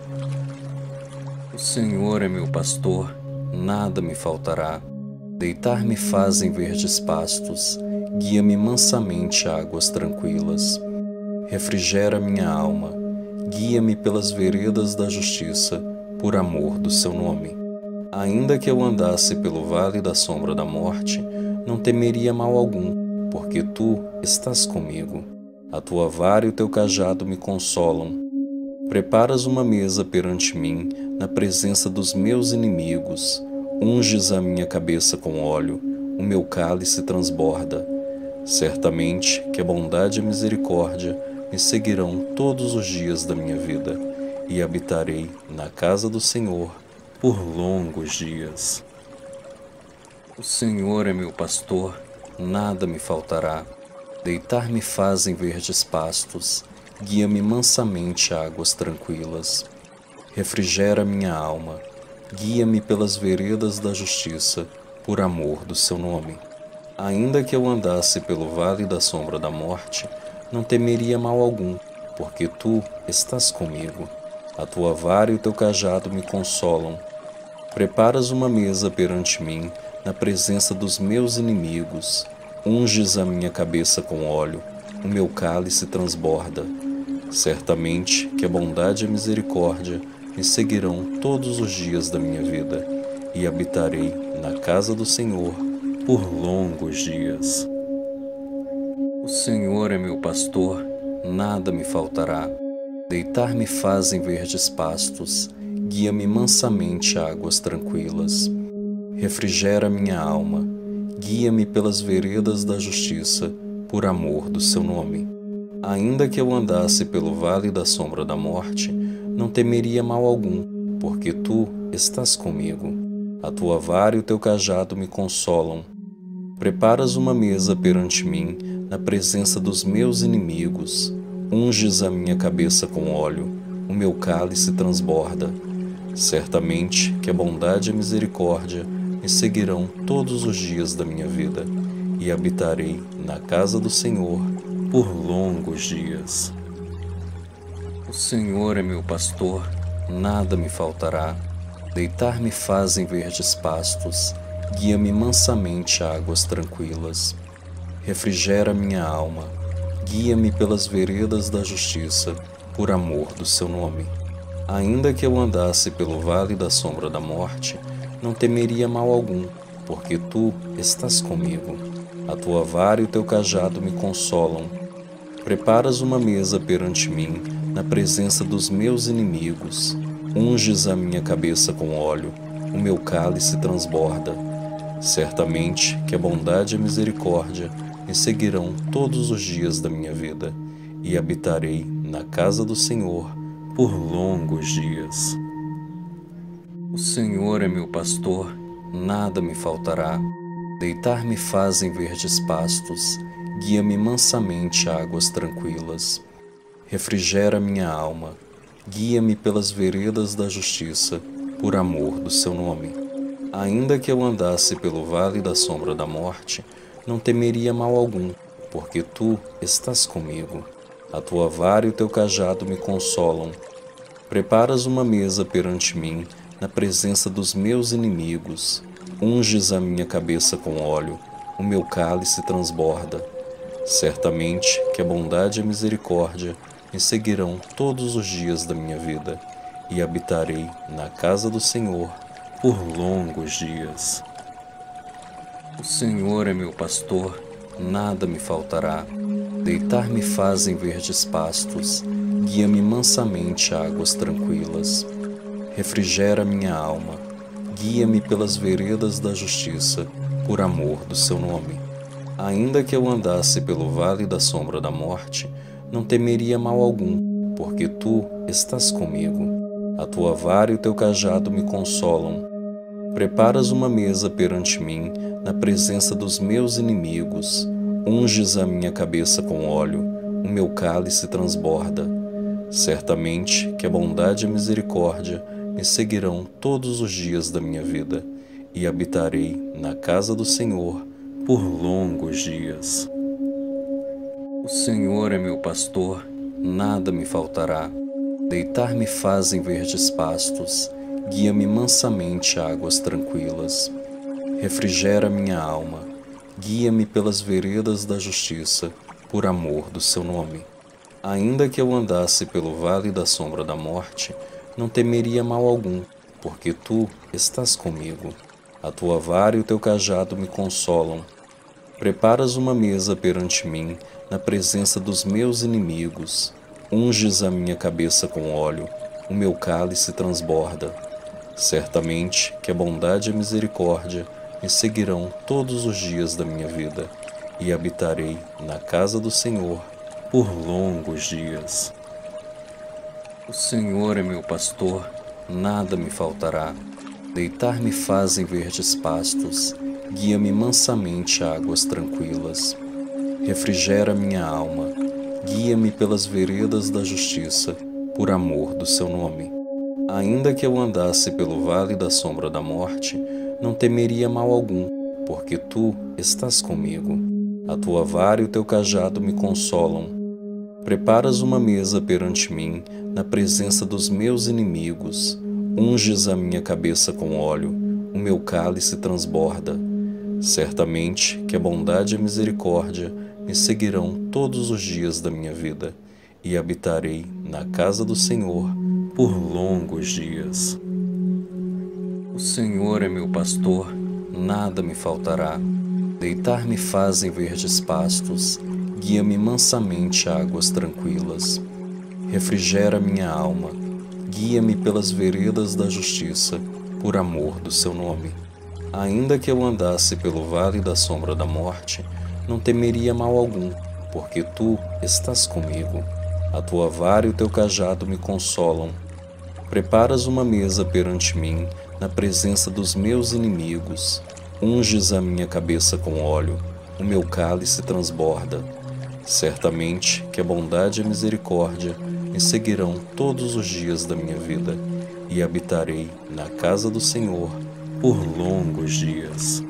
O Senhor é meu pastor, nada me faltará. Deitar-me faz em verdes pastos, guia-me mansamente a águas tranquilas. Refrigera minha alma, guia-me pelas veredas da justiça, por amor do seu nome. Ainda que eu andasse pelo vale da sombra da morte, não temeria mal algum, porque tu estás comigo. A tua vara e o teu cajado me consolam. Preparas uma mesa perante mim, na presença dos meus inimigos. Unges a minha cabeça com óleo, o meu cálice transborda. Certamente que a bondade e a misericórdia me seguirão todos os dias da minha vida, e habitarei na casa do Senhor por longos dias. O Senhor é meu pastor, nada me faltará. Deitar-me faz em verdes pastos, guia-me mansamente a águas tranquilas. Refrigera minha alma, guia-me pelas veredas da justiça, por amor do seu nome. Ainda que eu andasse pelo vale da sombra da morte, não temeria mal algum, porque tu estás comigo. A tua vara e o teu cajado me consolam. Preparas uma mesa perante mim, na presença dos meus inimigos. Unges a minha cabeça com óleo, o meu cálice transborda. Certamente que a bondade e a misericórdia me seguirão todos os dias da minha vida, e habitarei na casa do Senhor por longos dias. O Senhor é meu pastor, nada me faltará. Deitar-me faz em verdes pastos, guia-me mansamente a águas tranquilas. Refrigera minha alma, guia-me pelas veredas da justiça, por amor do seu nome. Ainda que eu andasse pelo vale da sombra da morte, não temeria mal algum, porque tu estás comigo. A tua vara e o teu cajado me consolam. Preparas uma mesa perante mim, na presença dos meus inimigos. Unges a minha cabeça com óleo, o meu cálice transborda. Certamente que a bondade e a misericórdia me seguirão todos os dias da minha vida, e habitarei na casa do Senhor por longos dias. O Senhor é meu pastor, nada me faltará. Deitar-me faz em verdes pastos, guia-me mansamente a águas tranquilas. Refrigera minha alma, guia-me pelas veredas da justiça, por amor do seu nome. Ainda que eu andasse pelo vale da sombra da morte, não temeria mal algum, porque tu estás comigo. A tua vara e o teu cajado me consolam. Preparas uma mesa perante mim, na presença dos meus inimigos. Unges a minha cabeça com óleo, o meu cálice transborda. Certamente que a bondade e a misericórdia me seguirão todos os dias da minha vida, e habitarei na casa do Senhor por longos dias. O Senhor é meu pastor, nada me faltará. Deitar-me faz em verdes pastos, guia-me mansamente a águas tranquilas. Refrigera minha alma, guia-me pelas veredas da justiça, por amor do seu nome. Ainda que eu andasse pelo vale da sombra da morte, não temeria mal algum, porque tu estás comigo. A tua vara e o teu cajado me consolam. Preparas uma mesa perante mim, na presença dos meus inimigos. Unges a minha cabeça com óleo, o meu cálice transborda. Certamente que a bondade e a misericórdia me seguirão todos os dias da minha vida, e habitarei na casa do Senhor por longos dias. O Senhor é meu pastor, nada me faltará. Deitar-me faz em verdes pastos, guia-me mansamente a águas tranquilas. Refrigera minha alma, guia-me pelas veredas da justiça, por amor do seu nome. Ainda que eu andasse pelo vale da sombra da morte, não temeria mal algum, porque tu estás comigo. A tua vara e o teu cajado me consolam. Preparas uma mesa perante mim, na presença dos meus inimigos. Unges a minha cabeça com óleo, o meu cálice transborda. Certamente que a bondade e a misericórdia me seguirão todos os dias da minha vida, e habitarei na casa do Senhor por longos dias. O Senhor é meu pastor, nada me faltará. Deitar-me faz em verdes pastos, guia-me mansamente a águas tranquilas. Refrigera minha alma, guia-me pelas veredas da justiça, por amor do seu nome. Ainda que eu andasse pelo vale da sombra da morte, não temeria mal algum, porque tu estás comigo. A tua vara e o teu cajado me consolam. Preparas uma mesa perante mim, na presença dos meus inimigos. Unges a minha cabeça com óleo, o meu cálice transborda. Certamente que a bondade e a misericórdia me seguirão todos os dias da minha vida, e habitarei na casa do Senhor por longos dias. O Senhor é meu pastor, nada me faltará. Deitar-me faz em verdes pastos, guia-me mansamente a águas tranquilas. Refrigera minha alma, guia-me pelas veredas da justiça, por amor do seu nome. Ainda que eu andasse pelo vale da sombra da morte, não temeria mal algum, porque tu estás comigo. A tua vara e o teu cajado me consolam. Preparas uma mesa perante mim, na presença dos meus inimigos. Unges a minha cabeça com óleo, o meu cálice transborda. Certamente que a bondade e a misericórdia me seguirão todos os dias da minha vida, e habitarei na casa do Senhor por longos dias. O Senhor é meu pastor, nada me faltará. Deitar-me faz em verdes pastos, guia-me mansamente a águas tranquilas. Refrigera minha alma, guia-me pelas veredas da justiça, por amor do seu nome. Ainda que eu andasse pelo vale da sombra da morte, não temeria mal algum, porque tu estás comigo. A tua vara e o teu cajado me consolam. Preparas uma mesa perante mim, na presença dos meus inimigos. Unges a minha cabeça com óleo, o meu cálice transborda. Certamente que a bondade e a misericórdia me seguirão todos os dias da minha vida, e habitarei na casa do Senhor por longos dias.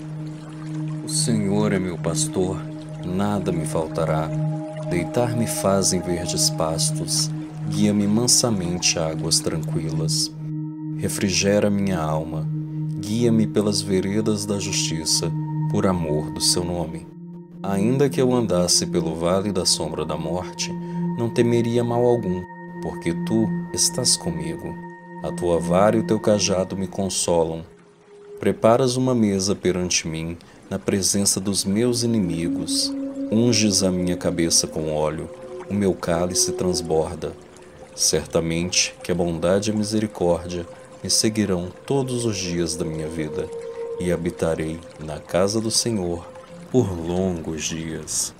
O Senhor é meu pastor, nada me faltará. Deitar-me faz em verdes pastos, guia-me mansamente a águas tranquilas. Refrigera minha alma, guia-me pelas veredas da justiça, por amor do seu nome. Ainda que eu andasse pelo vale da sombra da morte, não temeria mal algum, porque tu estás comigo. A tua vara e o teu cajado me consolam. Preparas uma mesa perante mim, na presença dos meus inimigos. Unges a minha cabeça com óleo, o meu cálice transborda. Certamente que a bondade e a misericórdia me seguirão todos os dias da minha vida, e habitarei na casa do Senhor por longos dias.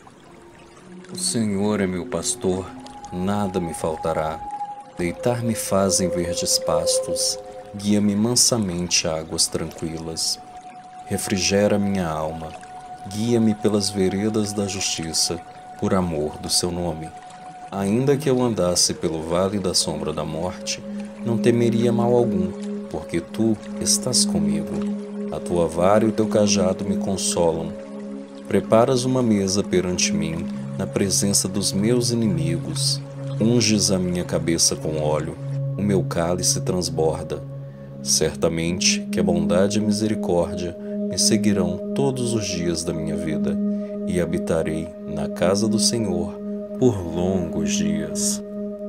O Senhor é meu pastor, nada me faltará. Deitar-me faz em verdes pastos, guia-me mansamente a águas tranquilas. Refrigera minha alma, guia-me pelas veredas da justiça, por amor do seu nome. Ainda que eu andasse pelo vale da sombra da morte, não temeria mal algum, porque tu estás comigo. A tua vara e o teu cajado me consolam. Preparas uma mesa perante mim, na presença dos meus inimigos. Unges a minha cabeça com óleo, o meu cálice transborda. Certamente que a bondade e a misericórdia me seguirão todos os dias da minha vida, e habitarei na casa do Senhor por longos dias.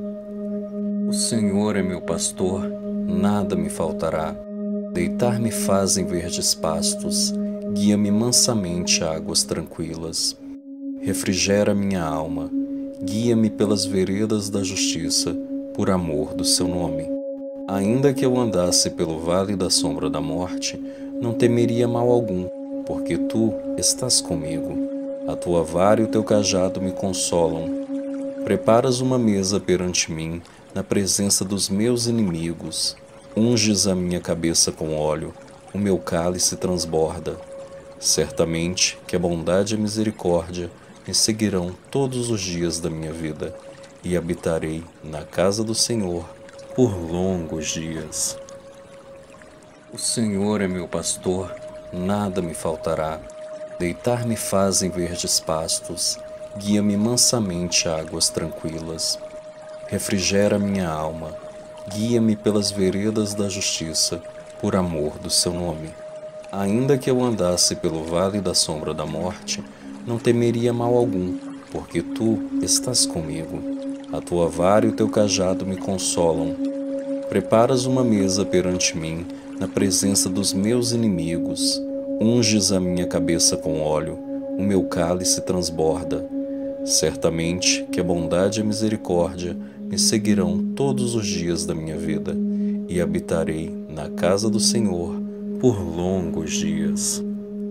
O Senhor é meu pastor, nada me faltará. Deitar-me faz em verdes pastos, guia-me mansamente a águas tranquilas. Refrigera minha alma, guia-me pelas veredas da justiça, por amor do seu nome. Ainda que eu andasse pelo vale da sombra da morte, não temeria mal algum, porque tu estás comigo. A tua vara e o teu cajado me consolam. Preparas uma mesa perante mim, na presença dos meus inimigos. Unges a minha cabeça com óleo, o meu cálice transborda. Certamente que a bondade e a misericórdia me seguirão todos os dias da minha vida, e habitarei na casa do Senhor por longos dias. O Senhor é meu pastor, nada me faltará. Deitar-me faz em verdes pastos, guia-me mansamente a águas tranquilas. Refrigera minha alma, guia-me pelas veredas da justiça, por amor do seu nome. Ainda que eu andasse pelo vale da sombra da morte, não temeria mal algum, porque tu estás comigo. A tua vara e o teu cajado me consolam. Preparas uma mesa perante mim, na presença dos meus inimigos. Unges a minha cabeça com óleo, o meu cálice transborda. Certamente que a bondade e a misericórdia me seguirão todos os dias da minha vida, e habitarei na casa do Senhor por longos dias.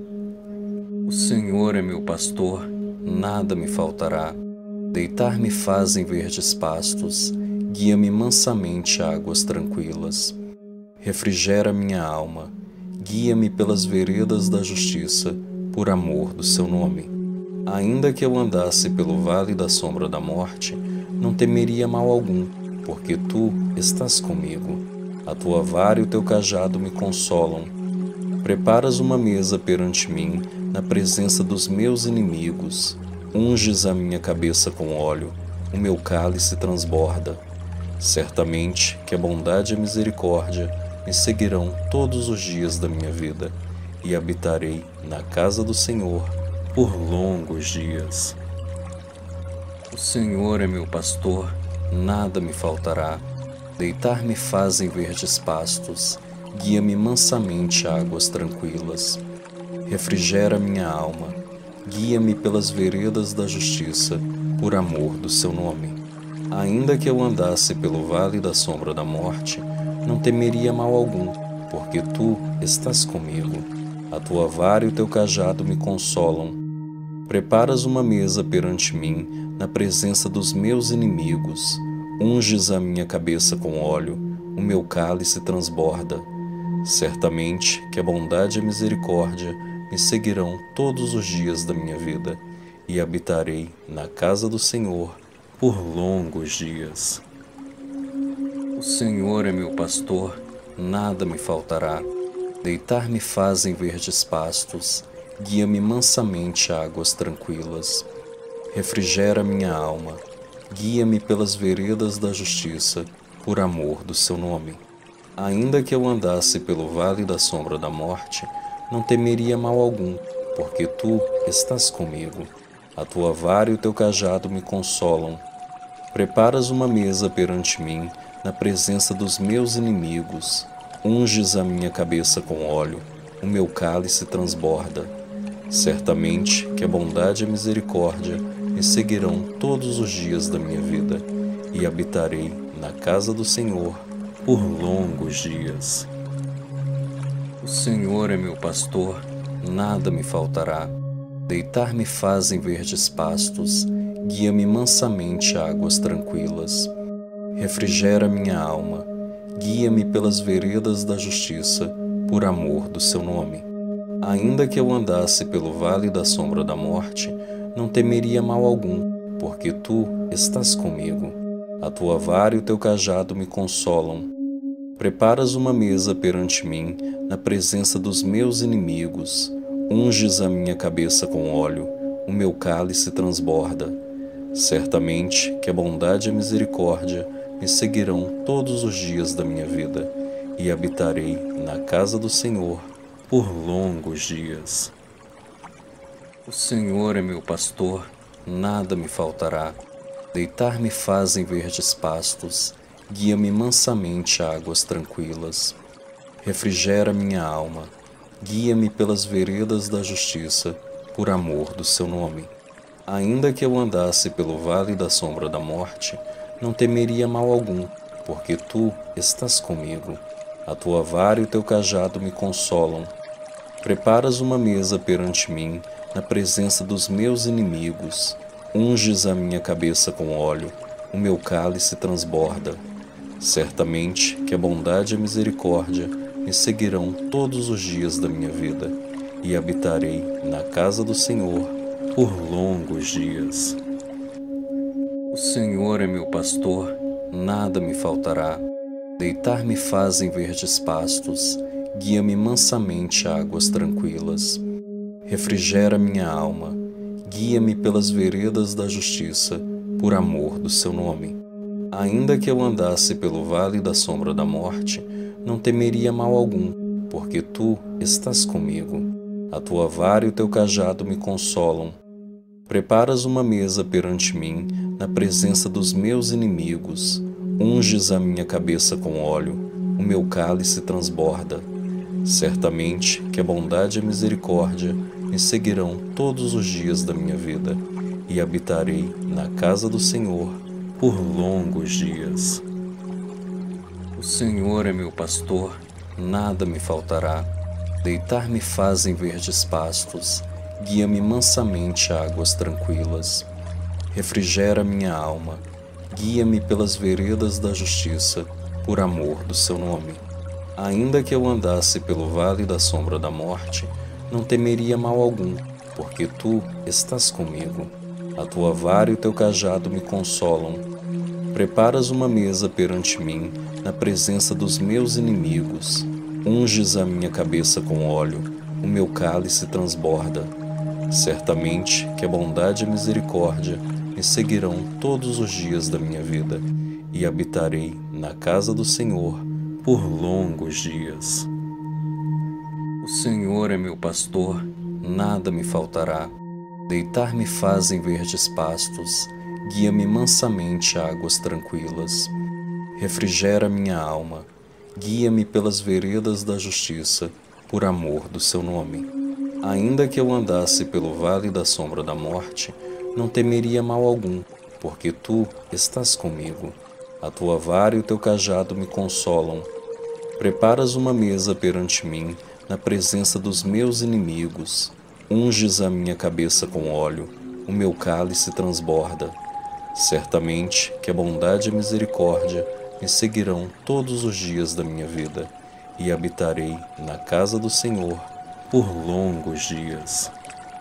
O Senhor é meu pastor, nada me faltará. Deitar-me faz em verdes pastos, guia-me mansamente a águas tranquilas. Refrigera minha alma, guia-me pelas veredas da justiça, por amor do seu nome. Ainda que eu andasse pelo vale da sombra da morte, não temeria mal algum, porque tu estás comigo. A tua vara e o teu cajado me consolam. Preparas uma mesa perante mim, na presença dos meus inimigos. Unges a minha cabeça com óleo, o meu cálice transborda. Certamente que a bondade e a misericórdia me seguirão todos os dias da minha vida, e habitarei na casa do Senhor por longos dias. O Senhor é meu pastor, nada me faltará. Deitar-me faz em verdes pastos, guia-me mansamente a águas tranquilas. Refrigera minha alma, guia-me pelas veredas da justiça, por amor do seu nome. Ainda que eu andasse pelo vale da sombra da morte, não temeria mal algum, porque tu estás comigo. A tua vara e o teu cajado me consolam. Preparas uma mesa perante mim, na presença dos meus inimigos. Unges a minha cabeça com óleo, o meu cálice transborda. Certamente que a bondade e a misericórdia me seguirão todos os dias da minha vida, e habitarei na casa do Senhor por longos dias. O Senhor é meu pastor, nada me faltará. Deitar-me faz em verdes pastos, guia-me mansamente a águas tranquilas. Refrigera minha alma, guia-me pelas veredas da justiça, por amor do seu nome. Ainda que eu andasse pelo vale da sombra da morte, não temeria mal algum, porque tu estás comigo. A tua vara e o teu cajado me consolam. Preparas uma mesa perante mim, na presença dos meus inimigos. Unges a minha cabeça com óleo, o meu cálice transborda. Certamente que a bondade e a misericórdia me seguirão todos os dias da minha vida, e habitarei na casa do Senhor por longos dias. O Senhor é meu pastor, nada me faltará. Deitar-me faz em verdes pastos, guia-me mansamente a águas tranquilas. Refrigera minha alma, guia-me pelas veredas da justiça, por amor do seu nome. Ainda que eu andasse pelo vale da sombra da morte, não temeria mal algum, porque tu estás comigo. A tua vara e o teu cajado me consolam. Preparas uma mesa perante mim, na presença dos meus inimigos. Unges a minha cabeça com óleo, o meu cálice transborda. Certamente que a bondade e a misericórdia me seguirão todos os dias da minha vida, e habitarei na casa do Senhor por longos dias. O Senhor é meu pastor, nada me faltará. Deitar-me faz em verdes pastos, guia-me mansamente a águas tranquilas. Refrigera minha alma, guia-me pelas veredas da justiça, por amor do seu nome. Ainda que eu andasse pelo vale da sombra da morte, não temeria mal algum, porque tu estás comigo. A tua vara e o teu cajado me consolam. Preparas uma mesa perante mim, na presença dos meus inimigos. Unges a minha cabeça com óleo, o meu cálice transborda. Certamente que a bondade e a misericórdia me seguirão todos os dias da minha vida, e habitarei na casa do Senhor por longos dias. O Senhor é meu pastor, nada me faltará. Deitar-me faz em verdes pastos, guia-me mansamente a águas tranquilas. Refrigera minha alma, guia-me pelas veredas da justiça, por amor do seu nome. Ainda que eu andasse pelo vale da sombra da morte, não temeria mal algum, porque tu estás comigo. A tua vara e o teu cajado me consolam. Preparas uma mesa perante mim, na presença dos meus inimigos. Unges a minha cabeça com óleo, o meu cálice transborda. Certamente que a bondade e a misericórdia me seguirão todos os dias da minha vida, e habitarei na casa do Senhor por longos dias. O Senhor é meu pastor, nada me faltará. Deitar-me faz em verdes pastos, guia-me mansamente a águas tranquilas. Refrigera minha alma, guia-me pelas veredas da justiça, por amor do seu nome. Ainda que eu andasse pelo vale da sombra da morte, não temeria mal algum, porque tu estás comigo. A tua vara e o teu cajado me consolam. Preparas uma mesa perante mim, na presença dos meus inimigos. Unges a minha cabeça com óleo, o meu cálice transborda. Certamente que a bondade e a misericórdia me seguirão todos os dias da minha vida, e habitarei na casa do Senhor por longos dias. O Senhor é meu pastor, nada me faltará. Deitar-me faz em verdes pastos, guia-me mansamente a águas tranquilas. Refrigera minha alma, guia-me pelas veredas da justiça, por amor do seu nome. Ainda que eu andasse pelo vale da sombra da morte, não temeria mal algum, porque tu estás comigo. A tua vara e o teu cajado me consolam. Preparas uma mesa perante mim, na presença dos meus inimigos. Unges a minha cabeça com óleo, o meu cálice transborda. Certamente que a bondade e a misericórdia me seguirão todos os dias da minha vida, e habitarei na casa do Senhor por longos dias.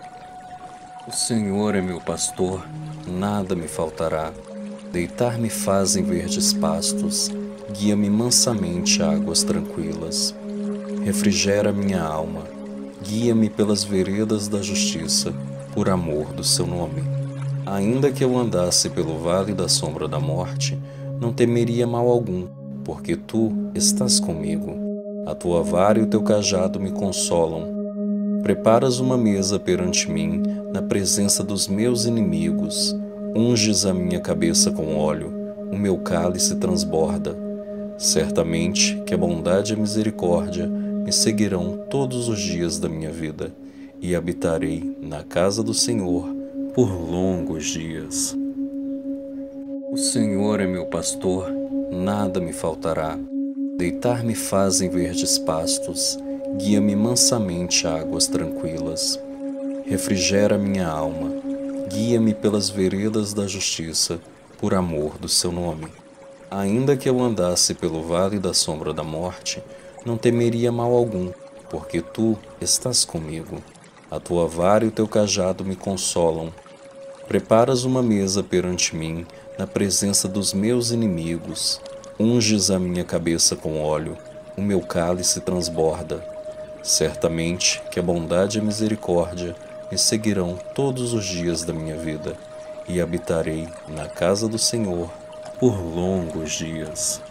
O Senhor é meu pastor, nada me faltará. Deitar-me faz em verdes pastos, guia-me mansamente a águas tranquilas. Refrigera minha alma, guia-me pelas veredas da justiça, por amor do seu nome. Ainda que eu andasse pelo vale da sombra da morte, não temeria mal algum, porque tu estás comigo. A tua vara e o teu cajado me consolam. Preparas uma mesa perante mim, na presença dos meus inimigos. Unges a minha cabeça com óleo, o meu cálice transborda. Certamente que a bondade e a misericórdia me seguirão todos os dias da minha vida, e habitarei na casa do Senhor por longos dias. O Senhor é meu pastor, nada me faltará. Deitar-me faz em verdes pastos, guia-me mansamente a águas tranquilas. Refrigera minha alma, guia-me pelas veredas da justiça, por amor do seu nome. Ainda que eu andasse pelo vale da sombra da morte, não temeria mal algum, porque tu estás comigo. A tua vara e o teu cajado me consolam. Preparas uma mesa perante mim, na presença dos meus inimigos. Unges a minha cabeça com óleo, o meu cálice transborda. Certamente que a bondade e a misericórdia me seguirão todos os dias da minha vida, e habitarei na casa do Senhor por longos dias.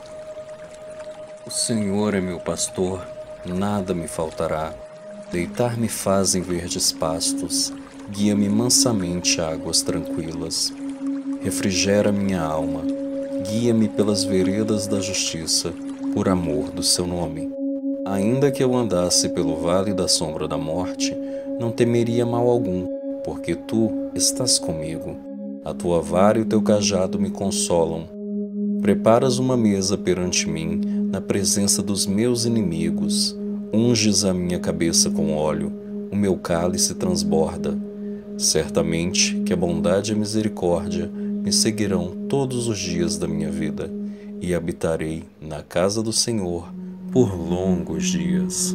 O Senhor é meu pastor, nada me faltará. Deitar-me faz em verdes pastos, guia-me mansamente a águas tranquilas. Refrigera minha alma, guia-me pelas veredas da justiça, por amor do seu nome. Ainda que eu andasse pelo vale da sombra da morte, não temeria mal algum, porque tu estás comigo. A tua vara e o teu cajado me consolam. Preparas uma mesa perante mim, na presença dos meus inimigos. Unges a minha cabeça com óleo, o meu cálice transborda. Certamente que a bondade e a misericórdia me seguirão todos os dias da minha vida, e habitarei na casa do Senhor por longos dias.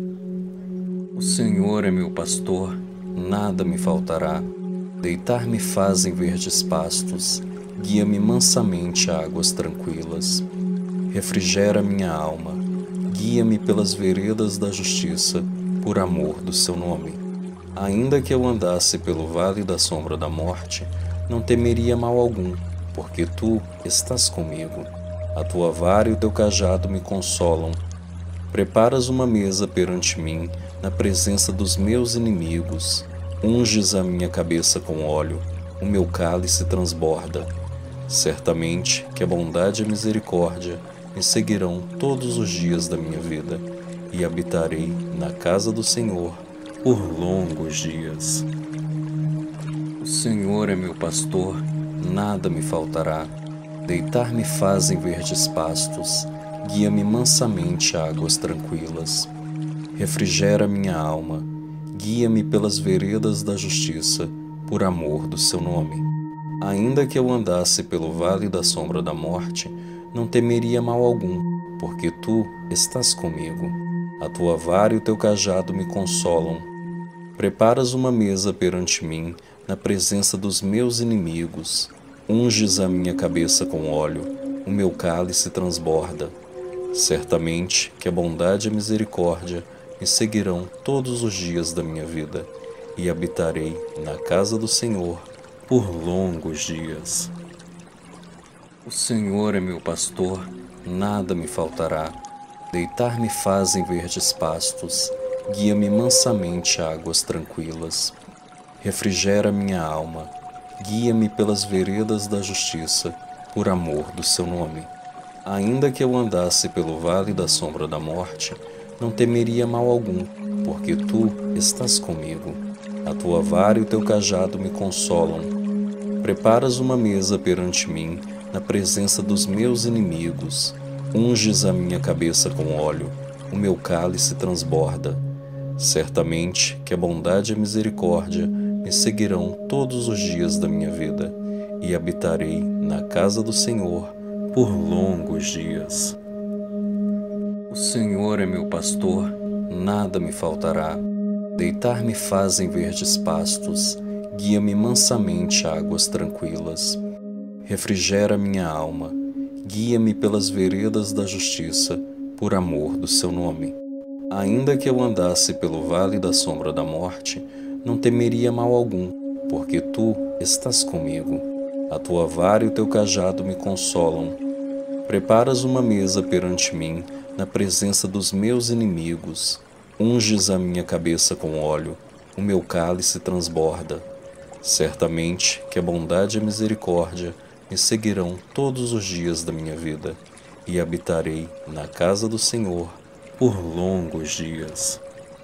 O Senhor é meu pastor, nada me faltará. Deitar-me faz em verdes pastos, guia-me mansamente a águas tranquilas. Refrigera minha alma, guia-me pelas veredas da justiça, por amor do seu nome. Ainda que eu andasse pelo vale da sombra da morte, não temeria mal algum, porque tu estás comigo. A tua vara e o teu cajado me consolam. Preparas uma mesa perante mim, na presença dos meus inimigos. Unges a minha cabeça com óleo, o meu cálice transborda. Certamente que a bondade e a misericórdia me seguirão todos os dias da minha vida, e habitarei na casa do Senhor por longos dias. O Senhor é meu pastor, nada me faltará. Deitar-me faz em verdes pastos, guia-me mansamente a águas tranquilas. Refrigera minha alma, guia-me pelas veredas da justiça, por amor do seu nome. Ainda que eu andasse pelo vale da sombra da morte, não temeria mal algum, porque tu estás comigo. A tua vara e o teu cajado me consolam. Preparas uma mesa perante mim, na presença dos meus inimigos. Unges a minha cabeça com óleo, o meu cálice transborda. Certamente que a bondade e a misericórdia me seguirão todos os dias da minha vida, e habitarei na casa do Senhor por longos dias. O Senhor é meu pastor, nada me faltará. Deitar-me faz em verdes pastos, guia-me mansamente a águas tranquilas. Refrigera minha alma, guia-me pelas veredas da justiça, por amor do seu nome. Ainda que eu andasse pelo vale da sombra da morte, não temeria mal algum, porque tu estás comigo. A tua vara e o teu cajado me consolam. Preparas uma mesa perante mim, na presença dos meus inimigos. Unges a minha cabeça com óleo, o meu cálice transborda. Certamente que a bondade e a misericórdia me seguirão todos os dias da minha vida, e habitarei na casa do Senhor por longos dias. O Senhor é meu pastor, nada me faltará. Deitar-me faz em verdes pastos, guia-me mansamente a águas tranquilas. Refrigera minha alma, guia-me pelas veredas da justiça, por amor do seu nome. Ainda que eu andasse pelo vale da sombra da morte, não temeria mal algum, porque tu estás comigo. A tua vara e o teu cajado me consolam. Preparas uma mesa perante mim, na presença dos meus inimigos. Unges a minha cabeça com óleo, o meu cálice transborda. Certamente que a bondade e a misericórdia me seguirão todos os dias da minha vida, e habitarei na casa do Senhor por longos dias.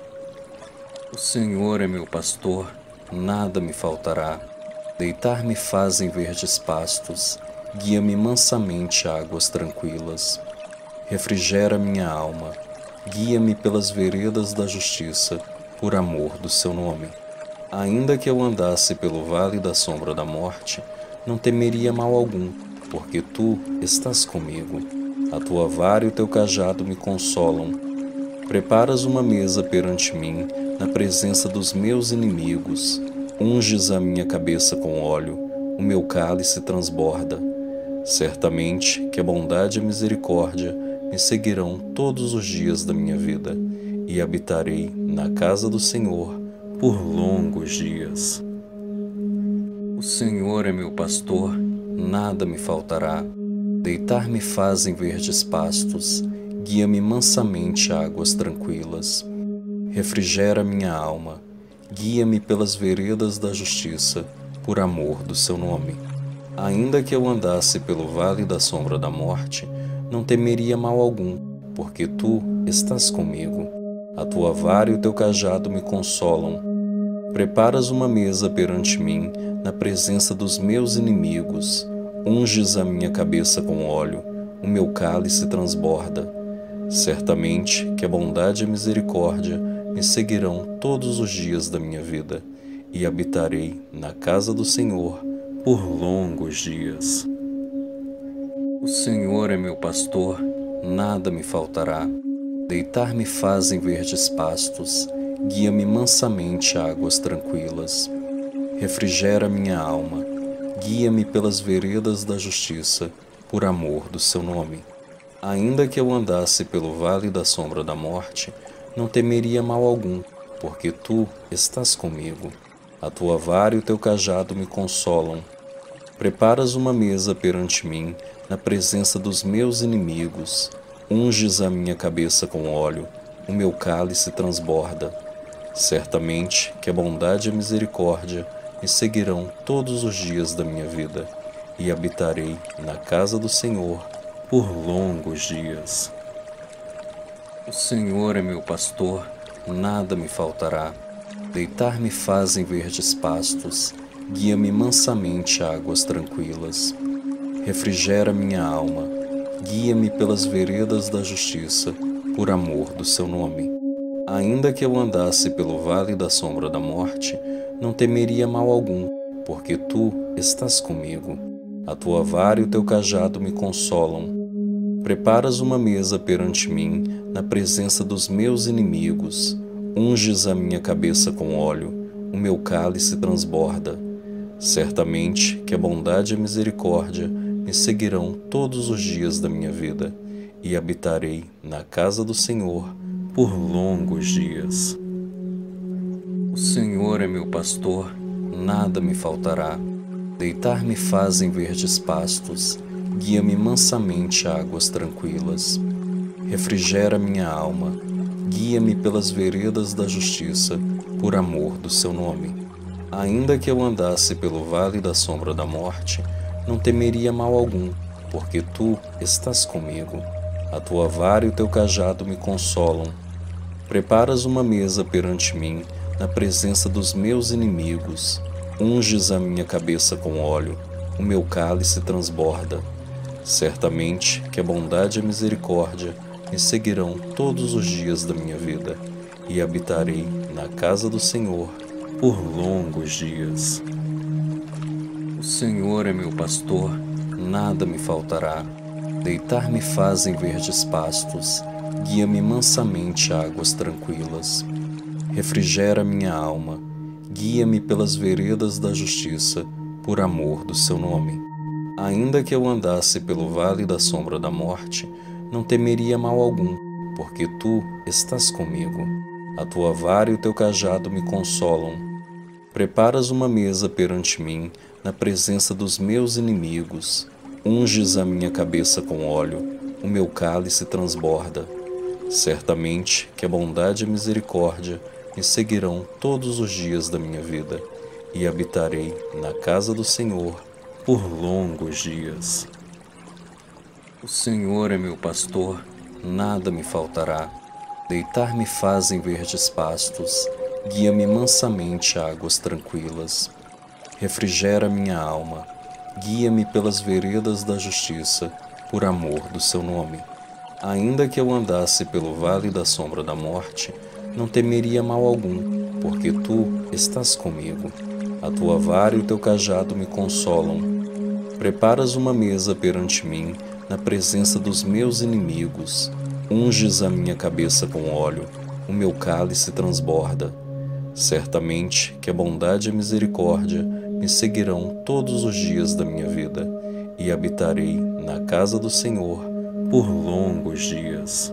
O Senhor é meu pastor, nada me faltará. Deitar-me faz em verdes pastos, guia-me mansamente a águas tranquilas. Refrigera minha alma, guia-me pelas veredas da justiça, por amor do seu nome. Ainda que eu andasse pelo vale da sombra da morte, não temeria mal algum, porque tu estás comigo. A tua vara e o teu cajado me consolam. Preparas uma mesa perante mim, na presença dos meus inimigos. Unges a minha cabeça com óleo, o meu cálice transborda. Certamente que a bondade e a misericórdia me seguirão todos os dias da minha vida, e habitarei na casa do Senhor por longos dias. O Senhor é meu pastor, nada me faltará. Deitar-me faz em verdes pastos, guia-me mansamente a águas tranquilas. Refrigera minha alma, guia-me pelas veredas da justiça, por amor do seu nome. Ainda que eu andasse pelo vale da sombra da morte, não temeria mal algum, porque tu estás comigo. A tua vara e o teu cajado me consolam. Preparas uma mesa perante mim, na presença dos meus inimigos. Unges a minha cabeça com óleo, o meu cálice transborda. Certamente que a bondade e a misericórdia me seguirão todos os dias da minha vida, e habitarei na casa do Senhor por longos dias. O Senhor é meu pastor, nada me faltará. Deitar-me faz em verdes pastos, guia-me mansamente a águas tranquilas. Refrigera minha alma, guia-me pelas veredas da justiça, por amor do seu nome. Ainda que eu andasse pelo vale da sombra da morte, não temeria mal algum, porque tu estás comigo. A tua vara e o teu cajado me consolam. Preparas uma mesa perante mim, na presença dos meus inimigos. Unges a minha cabeça com óleo, o meu cálice transborda. Certamente que a bondade e a misericórdia me seguirão todos os dias da minha vida, e habitarei na casa do Senhor por longos dias. O Senhor é meu pastor, nada me faltará. Deitar-me faz em verdes pastos, guia-me mansamente a águas tranquilas. Refrigera minha alma, guia-me pelas veredas da justiça, por amor do seu nome. Ainda que eu andasse pelo vale da sombra da morte, não temeria mal algum, porque tu estás comigo. A tua vara e o teu cajado me consolam. Preparas uma mesa perante mim, na presença dos meus inimigos. Unges a minha cabeça com óleo, o meu cálice transborda. Certamente que a bondade e a misericórdia me seguirão todos os dias da minha vida, e habitarei na casa do Senhor por longos dias. O Senhor é meu pastor, nada me faltará. Deitar-me faz em verdes pastos, guia-me mansamente a águas tranquilas. Refrigera minha alma, guia-me pelas veredas da justiça, por amor do seu nome. Ainda que eu andasse pelo vale da sombra da morte, não temeria mal algum, porque tu estás comigo. A tua vara e o teu cajado me consolam. Preparas uma mesa perante mim, na presença dos meus inimigos. Unges a minha cabeça com óleo, o meu cálice transborda. Certamente que a bondade e a misericórdia me seguirão todos os dias da minha vida, e habitarei na casa do Senhor por longos dias. O Senhor é meu pastor, nada me faltará. Deitar-me faz em verdes pastos, guia-me mansamente a águas tranquilas. Refrigera minha alma, guia-me pelas veredas da justiça, por amor do seu nome. Ainda que eu andasse pelo vale da sombra da morte, não temeria mal algum, porque tu estás comigo. A tua vara e o teu cajado me consolam. Preparas uma mesa perante mim, na presença dos meus inimigos. Unges a minha cabeça com óleo, o meu cálice transborda. Certamente que a bondade e a misericórdia me seguirão todos os dias da minha vida, e habitarei na casa do Senhor por longos dias. O Senhor é meu pastor, nada me faltará. Deitar-me faz em verdes pastos, guia-me mansamente a águas tranquilas. Refrigera minha alma, guia-me pelas veredas da justiça, por amor do seu nome. Ainda que eu andasse pelo vale da sombra da morte, não temeria mal algum, porque tu estás comigo. A tua vara e o teu cajado me consolam. Preparas uma mesa perante mim, na presença dos meus inimigos. Unges a minha cabeça com óleo, o meu cálice transborda. Certamente que a bondade e a misericórdia me seguirão todos os dias da minha vida, e habitarei na casa do Senhor por longos dias.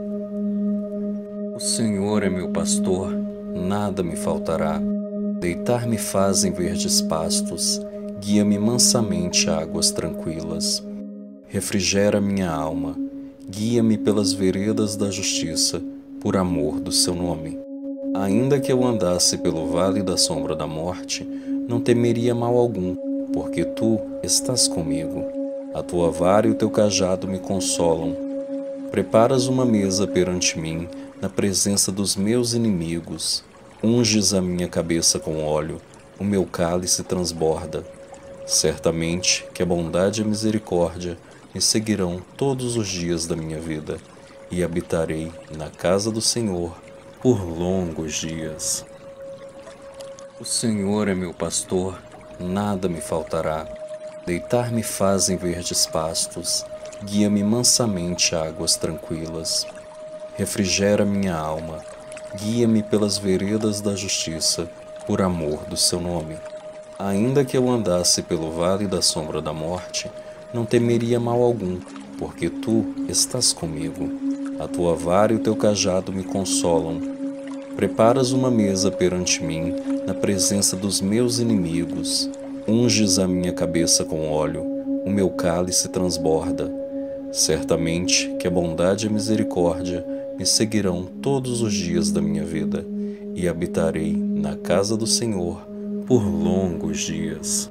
O Senhor é meu pastor, nada me faltará. Deitar-me faz em verdes pastos, guia-me mansamente a águas tranquilas. Refrigera minha alma, guia-me pelas veredas da justiça, por amor do seu nome. Ainda que eu andasse pelo vale da sombra da morte, não temeria mal algum, porque tu estás comigo. A tua vara e o teu cajado me consolam. Preparas uma mesa perante mim, na presença dos meus inimigos. Unges a minha cabeça com óleo, o meu cálice transborda. Certamente que a bondade e a misericórdia me seguirão todos os dias da minha vida, e habitarei na casa do Senhor por longos dias. O Senhor é meu pastor, nada me faltará. Deitar-me faz em verdes pastos, guia-me mansamente a águas tranquilas. Refrigera minha alma, guia-me pelas veredas da justiça, por amor do seu nome. Ainda que eu andasse pelo vale da sombra da morte, não temeria mal algum, porque tu estás comigo. A tua vara e o teu cajado me consolam. Preparas uma mesa perante mim, na presença dos meus inimigos. Unges a minha cabeça com óleo, o meu cálice transborda. Certamente que a bondade e a misericórdia me seguirão todos os dias da minha vida, e habitarei na casa do Senhor por longos dias.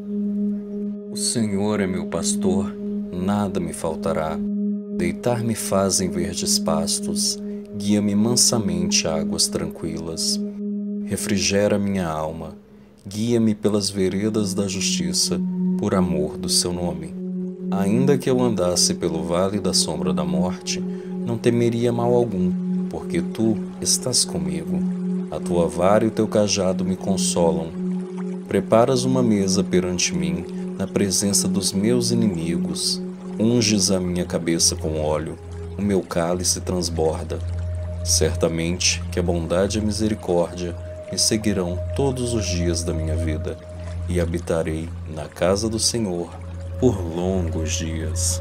O Senhor é meu pastor, nada me faltará. Deitar-me faz em verdes pastos, guia-me mansamente a águas tranquilas. Refrigera minha alma, guia-me pelas veredas da justiça, por amor do seu nome. Ainda que eu andasse pelo vale da sombra da morte, não temeria mal algum, porque tu estás comigo. A tua vara e o teu cajado me consolam. Preparas uma mesa perante mim, na presença dos meus inimigos. Unges a minha cabeça com óleo, o meu cálice transborda. Certamente que a bondade e a misericórdia me seguirão todos os dias da minha vida, e habitarei na casa do Senhor por longos dias.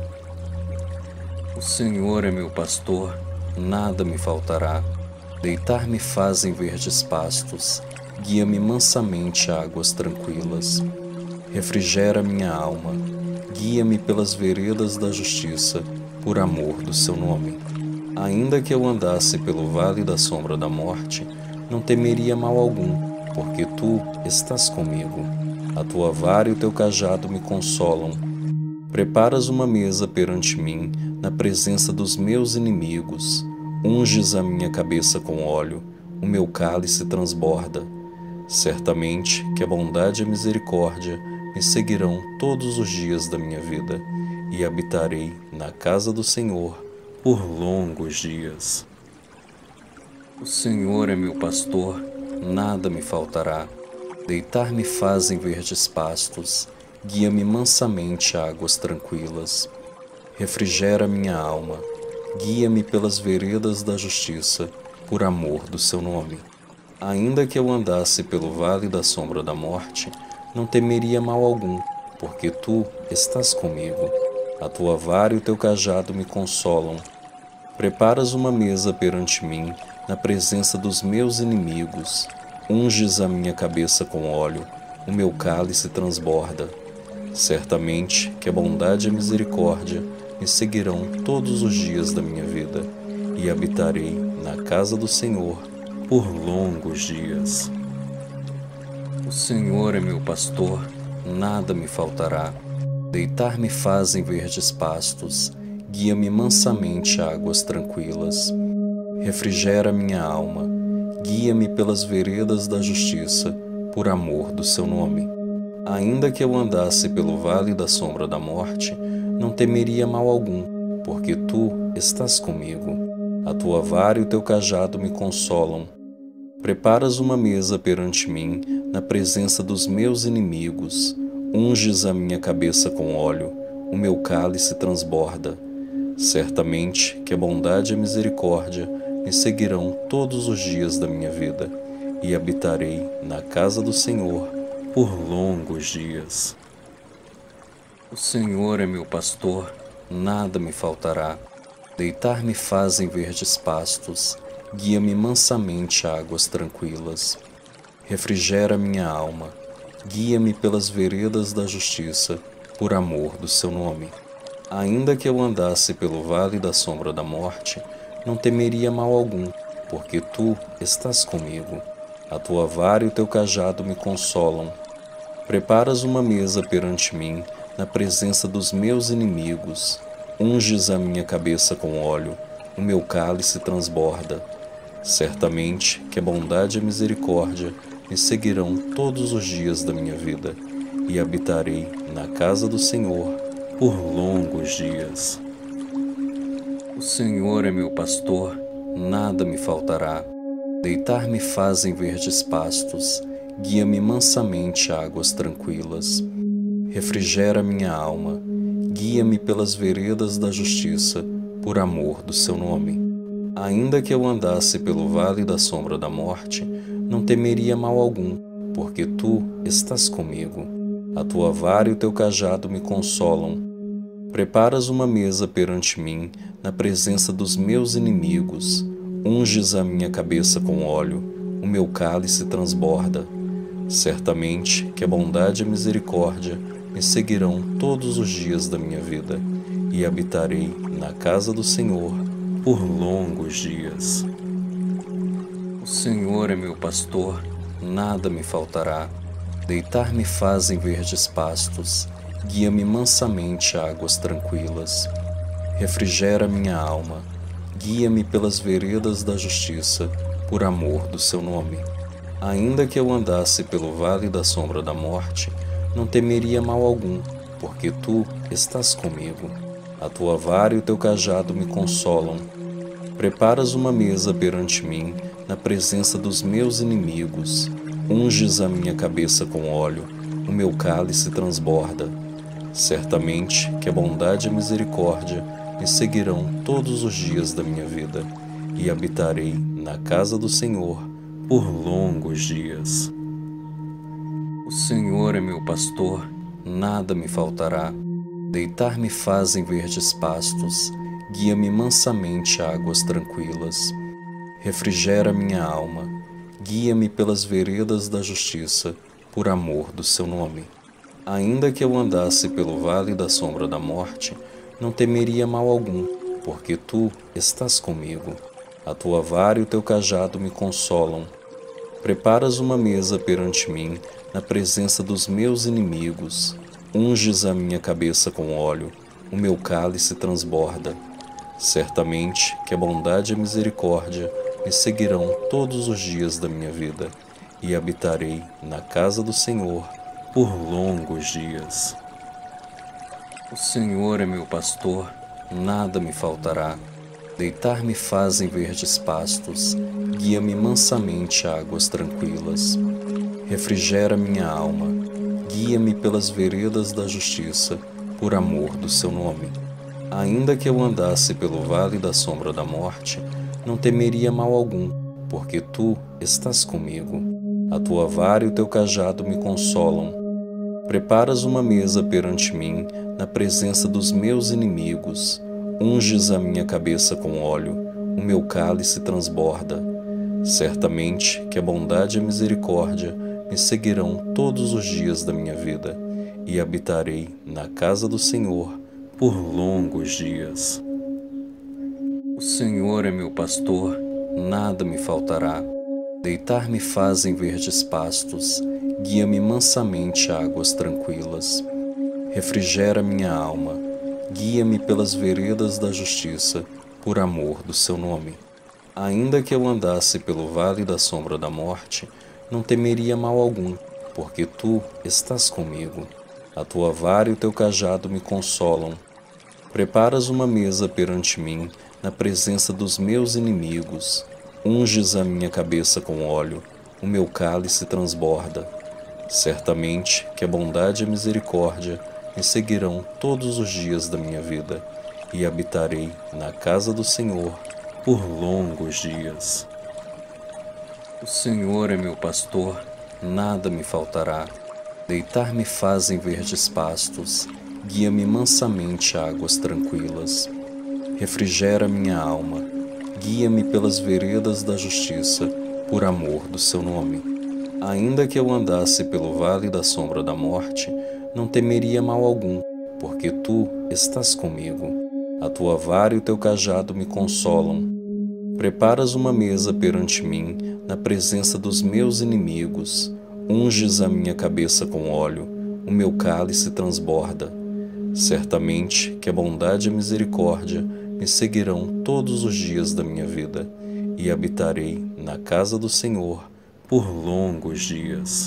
O Senhor é meu pastor, nada me faltará. Deitar-me faz em verdes pastos, guia-me mansamente a águas tranquilas. Refrigera minha alma, guia-me pelas veredas da justiça, por amor do seu nome. Ainda que eu andasse pelo vale da sombra da morte, não temeria mal algum, porque tu estás comigo. A tua vara e o teu cajado me consolam. Preparas uma mesa perante mim, na presença dos meus inimigos. Unges a minha cabeça com óleo, o meu cálice transborda. Certamente que a bondade e a misericórdia me seguirão todos os dias da minha vida, e habitarei na casa do Senhor por longos dias. O Senhor é meu pastor, nada me faltará. Deitar-me faz em verdes pastos, guia-me mansamente a águas tranquilas. Refrigera minha alma, guia-me pelas veredas da justiça, por amor do seu nome. Ainda que eu andasse pelo vale da sombra da morte, não temeria mal algum, porque tu estás comigo. A tua vara e o teu cajado me consolam. Preparas uma mesa perante mim, na presença dos meus inimigos. Unges a minha cabeça com óleo, o meu cálice transborda. Certamente que a bondade e a misericórdia me seguirão todos os dias da minha vida, e habitarei na casa do Senhor por longos dias. O Senhor é meu pastor, nada me faltará. Deitar-me faz em verdes pastos, guia-me mansamente a águas tranquilas. Refrigera minha alma, guia-me pelas veredas da justiça, por amor do seu nome. Ainda que eu andasse pelo vale da sombra da morte, não temeria mal algum, porque tu estás comigo. A tua vara e o teu cajado me consolam. Preparas uma mesa perante mim, na presença dos meus inimigos. Unges a minha cabeça com óleo, o meu cálice transborda. Certamente que a bondade e a misericórdia me seguirão todos os dias da minha vida, e habitarei na casa do Senhor por longos dias. O Senhor é meu pastor, nada me faltará. Deitar-me faz em verdes pastos, guia-me mansamente a águas tranquilas. Refrigera minha alma, guia-me pelas veredas da justiça, por amor do seu nome. Ainda que eu andasse pelo vale da sombra da morte, não temeria mal algum, porque tu estás comigo. A tua vara e o teu cajado me consolam. Preparas uma mesa perante mim, na presença dos meus inimigos. Unges a minha cabeça com óleo, o meu cálice transborda. Certamente que a bondade e a misericórdia me seguirão todos os dias da minha vida, e habitarei na casa do Senhor por longos dias. O Senhor é meu pastor, nada me faltará. Deitar-me faz em verdes pastos, guia-me mansamente a águas tranquilas. Refrigera minha alma, guia-me pelas veredas da justiça, por amor do seu nome. Ainda que eu andasse pelo vale da sombra da morte, não temeria mal algum, porque tu estás comigo. A tua vara e o teu cajado me consolam. Preparas uma mesa perante mim, na presença dos meus inimigos. Unges a minha cabeça com óleo, o meu cálice transborda. Certamente que a bondade e a misericórdia me seguirão todos os dias da minha vida, e habitarei na casa do Senhor por longos dias. O Senhor é meu pastor, nada me faltará. Deitar-me faz em verdes pastos, guia-me mansamente a águas tranquilas. Refrigera minha alma, guia-me pelas veredas da justiça, por amor do seu nome. Ainda que eu andasse pelo vale da sombra da morte, não temeria mal algum, porque tu estás comigo. A tua vara e o teu cajado me consolam. Preparas uma mesa perante mim, na presença dos meus inimigos. Unges a minha cabeça com óleo, o meu cálice transborda. Certamente que a bondade e a misericórdia me seguirão todos os dias da minha vida, e habitarei na casa do Senhor por longos dias. O Senhor é meu pastor, nada me faltará. Deitar-me faz em verdes pastos, guia-me mansamente a águas tranquilas. Refrigera minha alma, guia-me pelas veredas da justiça, por amor do seu nome. Ainda que eu andasse pelo vale da sombra da morte, não temeria mal algum, porque tu estás comigo. A tua vara e o teu cajado me consolam. Preparas uma mesa perante mim, na presença dos meus inimigos. Unges a minha cabeça com óleo, o meu cálice transborda. Certamente que a bondade e a misericórdia me seguirão todos os dias da minha vida, e habitarei na casa do Senhor por longos dias. O Senhor é meu pastor, nada me faltará. Deitar-me faz em verdes pastos, guia-me mansamente a águas tranquilas. Refrigera minha alma, guia-me pelas veredas da justiça, por amor do seu nome. Ainda que eu andasse pelo vale da sombra da morte, não temeria mal algum, porque tu estás comigo. A tua vara e o teu cajado me consolam. Preparas uma mesa perante mim, na presença dos meus inimigos. Unges a minha cabeça com óleo, o meu cálice transborda. Certamente que a bondade e a misericórdia me seguirão todos os dias da minha vida, e habitarei na casa do Senhor por longos dias. O Senhor é meu pastor, nada me faltará. Deitar-me faz em verdes pastos, guia-me mansamente a águas tranquilas. Refrigera minha alma, guia-me pelas veredas da justiça, por amor do seu nome. Ainda que eu andasse pelo vale da sombra da morte, não temeria mal algum, porque tu estás comigo. A tua vara e o teu cajado me consolam. Preparas uma mesa perante mim, na presença dos meus inimigos. Unges a minha cabeça com óleo, o meu cálice transborda. Certamente que a bondade e a misericórdia me seguirão todos os dias da minha vida, e habitarei na casa do Senhor por longos dias. O Senhor é meu pastor, nada me faltará. Deitar-me faz em verdes pastos, guia-me mansamente a águas tranquilas. Refrigera minha alma, guia-me pelas veredas da justiça, por amor do seu nome. Ainda que eu andasse pelo vale da sombra da morte, não temeria mal algum, porque tu estás comigo. A tua vara e o teu cajado me consolam. Preparas uma mesa perante mim, na presença dos meus inimigos. Unges a minha cabeça com óleo, o meu cálice transborda. Certamente que a bondade e a misericórdia me seguirão todos os dias da minha vida, e habitarei na casa do Senhor por longos dias.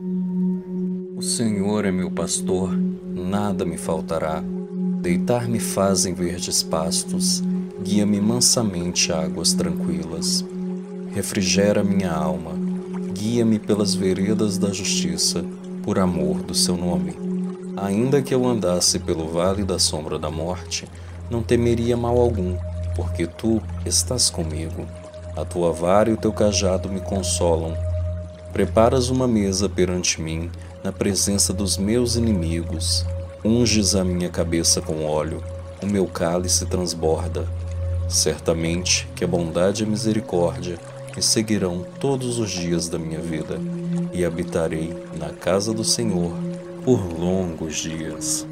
O Senhor é meu pastor, nada me faltará. Deitar-me faz em verdes pastos, guia-me mansamente a águas tranquilas. Refrigera minha alma, guia-me pelas veredas da justiça, por amor do seu nome. Ainda que eu andasse pelo vale da sombra da morte, não temeria mal algum, porque tu estás comigo. A tua vara e o teu cajado me consolam. Preparas uma mesa perante mim, na presença dos meus inimigos. Unges a minha cabeça com óleo, o meu cálice transborda. Certamente que a bondade e a misericórdia me seguirão todos os dias da minha vida, e habitarei na casa do Senhor por longos dias.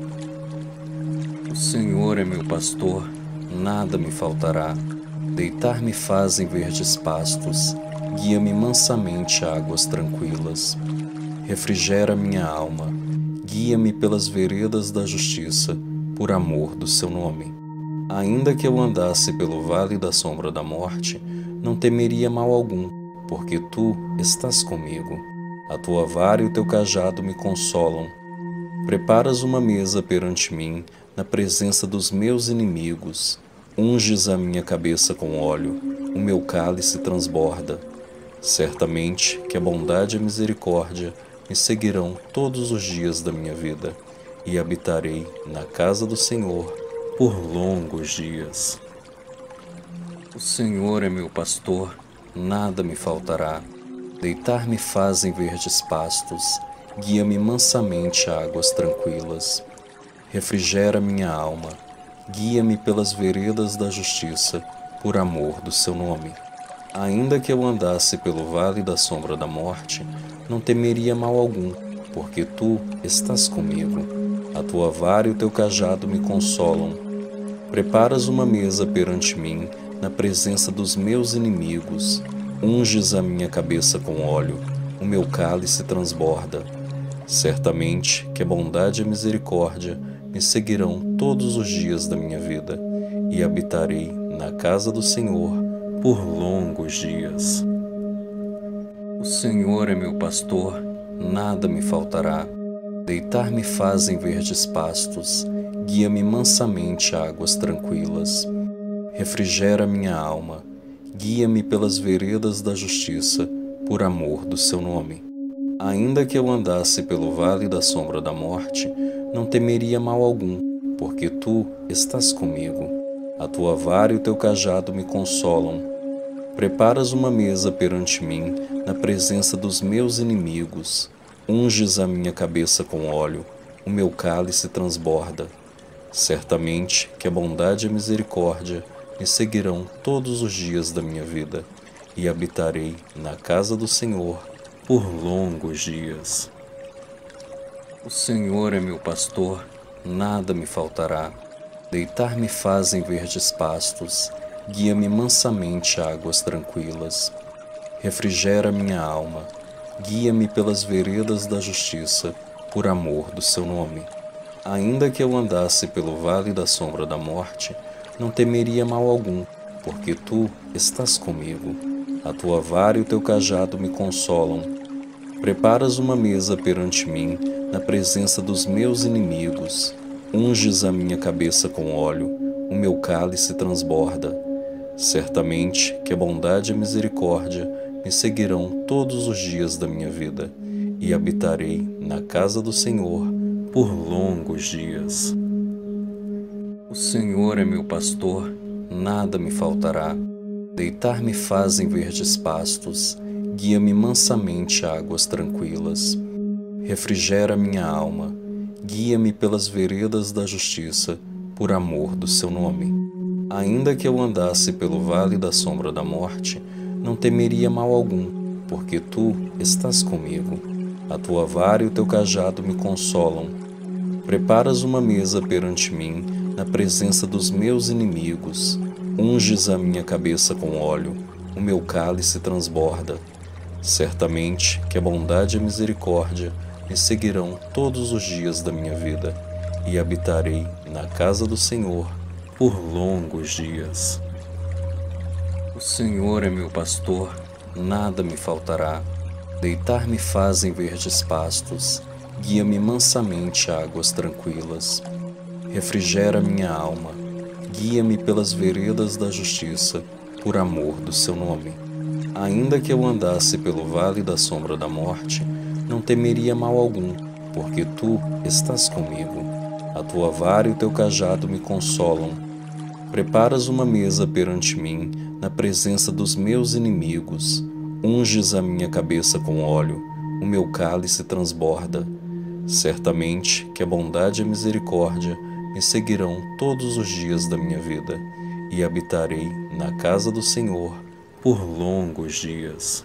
O Senhor é meu pastor, nada me faltará. Deitar-me faz em verdes pastos, guia-me mansamente a águas tranquilas. Refrigera minha alma, guia-me pelas veredas da justiça, por amor do seu nome. Ainda que eu andasse pelo vale da sombra da morte, não temeria mal algum, porque tu estás comigo. A tua vara e o teu cajado me consolam. Preparas uma mesa perante mim, na presença dos meus inimigos. Unges a minha cabeça com óleo, o meu cálice transborda. Certamente que a bondade e a misericórdia me seguirão todos os dias da minha vida, e habitarei na casa do Senhor por longos dias. O Senhor é meu pastor, nada me faltará. Deitar-me faz em verdes pastos, guia-me mansamente a águas tranquilas. Refrigera minha alma, guia-me pelas veredas da justiça, por amor do seu nome. Ainda que eu andasse pelo vale da sombra da morte, não temeria mal algum, porque tu estás comigo. A tua vara e o teu cajado me consolam. Preparas uma mesa perante mim, na presença dos meus inimigos. Unges a minha cabeça com óleo, o meu cálice transborda. Certamente que a bondade e a misericórdia me seguirão todos os dias da minha vida, e habitarei na casa do Senhor por longos dias. O Senhor é meu pastor, nada me faltará. Deitar-me faz em verdes pastos, guia-me mansamente a águas tranquilas. Refrigera minha alma, guia-me pelas veredas da justiça, por amor do seu nome. Ainda que eu andasse pelo vale da sombra da morte, não temeria mal algum, porque tu estás comigo. A tua vara e o teu cajado me consolam. Preparas uma mesa perante mim, na presença dos meus inimigos. Unges a minha cabeça com óleo, o meu cálice transborda. Certamente que a bondade e a misericórdia me seguirão todos os dias da minha vida, e habitarei na casa do Senhor por longos dias. O Senhor é meu pastor, nada me faltará. Deitar-me faz em verdes pastos, guia-me mansamente a águas tranquilas. Refrigera minha alma, guia-me pelas veredas da justiça, por amor do seu nome. Ainda que eu andasse pelo vale da sombra da morte, não temeria mal algum, porque tu estás comigo. A tua vara e o teu cajado me consolam. Preparas uma mesa perante mim, na presença dos meus inimigos. Unges a minha cabeça com óleo, o meu cálice transborda. Certamente que a bondade e a misericórdia me seguirão todos os dias da minha vida, e habitarei na casa do Senhor por longos dias. O Senhor é meu pastor, nada me faltará. Deitar-me faz em verdes pastos, guia-me mansamente a águas tranquilas. Refrigera minha alma, guia-me pelas veredas da justiça, por amor do seu nome. Ainda que eu andasse pelo vale da sombra da morte, não temeria mal algum, porque tu estás comigo. A tua vara e o teu cajado me consolam. Preparas uma mesa perante mim, na presença dos meus inimigos. Unges a minha cabeça com óleo, o meu cálice transborda. Certamente que a bondade e a misericórdia me seguirão todos os dias da minha vida, e habitarei na casa do Senhor por longos dias. O Senhor é meu pastor, nada me faltará. Deitar-me faz em verdes pastos, guia-me mansamente a águas tranquilas. Refrigera minha alma, guia-me pelas veredas da justiça, por amor do seu nome. Ainda que eu andasse pelo vale da sombra da morte, não temeria mal algum, porque tu estás comigo. A tua vara e o teu cajado me consolam. Preparas uma mesa perante mim, na presença dos meus inimigos. Unges a minha cabeça com óleo, o meu cálice transborda. Certamente que a bondade e a misericórdia me seguirão todos os dias da minha vida, e habitarei na casa do Senhor por longos dias.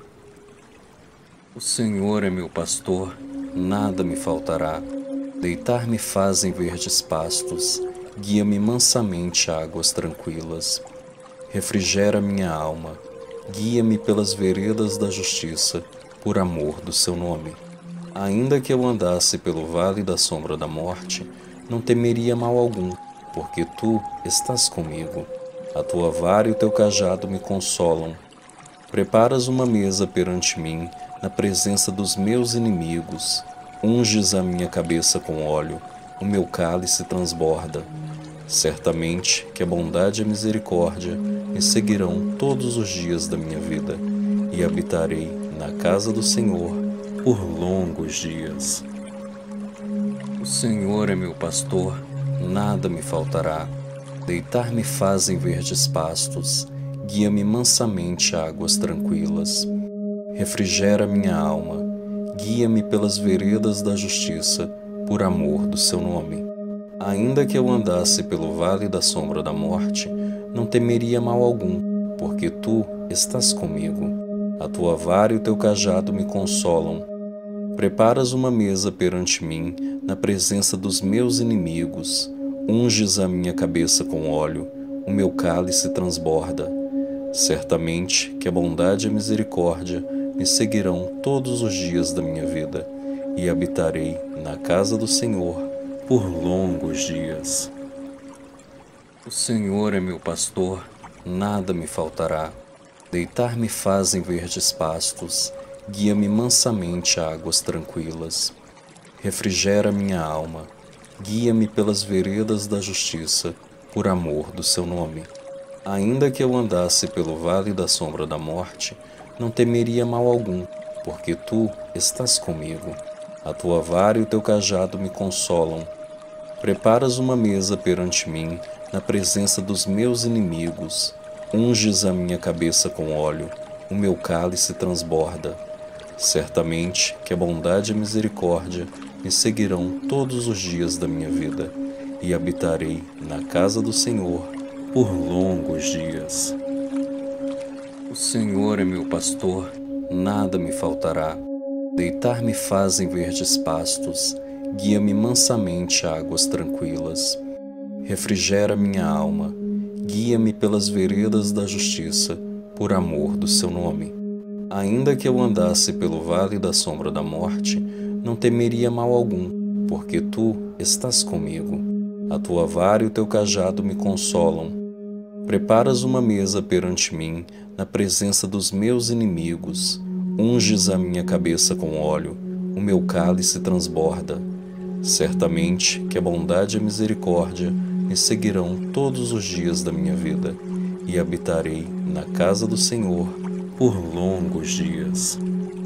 O Senhor é meu pastor, nada me faltará. Deitar-me faz em verdes pastos, guia-me mansamente a águas tranquilas. Refrigera minha alma, guia-me pelas veredas da justiça, por amor do seu nome. Ainda que eu andasse pelo vale da sombra da morte, não temeria mal algum, porque tu estás comigo. A tua vara e o teu cajado me consolam. Preparas uma mesa perante mim, na presença dos meus inimigos. Unges a minha cabeça com óleo, o meu cálice transborda. Certamente que a bondade e a misericórdia me seguirão todos os dias da minha vida, e habitarei na casa do Senhor por longos dias. O Senhor é meu pastor, nada me faltará. Deitar-me faz em verdes pastos, guia-me mansamente a águas tranquilas. Refrigera minha alma, guia-me pelas veredas da justiça, por amor do seu nome. Ainda que eu andasse pelo vale da sombra da morte, não temeria mal algum, porque tu estás comigo. A tua vara e o teu cajado me consolam. Preparas uma mesa perante mim, na presença dos meus inimigos. Unges a minha cabeça com óleo, o meu cálice transborda. Certamente que a bondade e a misericórdia me seguirão todos os dias da minha vida, e habitarei na casa do Senhor por longos dias. O Senhor é meu pastor, nada me faltará. Deitar-me faz em verdes pastos, guia-me mansamente a águas tranquilas. Refrigera minha alma, guia-me pelas veredas da justiça, por amor do seu nome. Ainda que eu andasse pelo vale da sombra da morte, não temeria mal algum, porque tu estás comigo. A tua vara e o teu cajado me consolam. Preparas uma mesa perante mim, na presença dos meus inimigos. Unges a minha cabeça com óleo, o meu cálice transborda. Certamente que a bondade e a misericórdia me seguirão todos os dias da minha vida, e habitarei na casa do Senhor por longos dias. O Senhor é meu pastor, nada me faltará. Deitar-me faz em verdes pastos, guia-me mansamente a águas tranquilas. Refrigera minha alma, guia-me pelas veredas da justiça, por amor do seu nome. Ainda que eu andasse pelo vale da sombra da morte, não temeria mal algum, porque tu estás comigo. A tua vara e o teu cajado me consolam. Preparas uma mesa perante mim, na presença dos meus inimigos. Unges a minha cabeça com óleo, o meu cálice transborda. Certamente que a bondade e a misericórdia me seguirão todos os dias da minha vida, e habitarei na casa do Senhor por longos dias.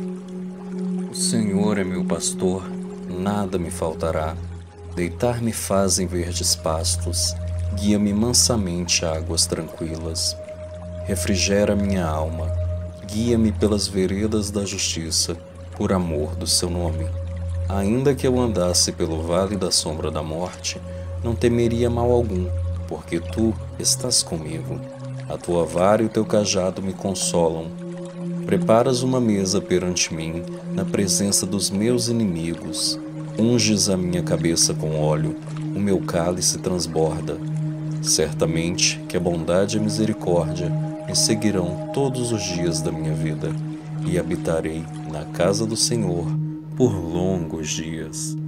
O Senhor é meu pastor, nada me faltará. Deitar-me faz em verdes pastos, guia-me mansamente a águas tranquilas. Refrigera minha alma, guia-me pelas veredas da justiça, por amor do seu nome. Ainda que eu andasse pelo vale da sombra da morte, não temeria mal algum, porque tu estás comigo. A tua vara e o teu cajado me consolam. Preparas uma mesa perante mim, na presença dos meus inimigos. Unges a minha cabeça com óleo, o meu cálice transborda. Certamente que a bondade e a misericórdia me seguirão todos os dias da minha vida, e habitarei na casa do Senhor por longos dias.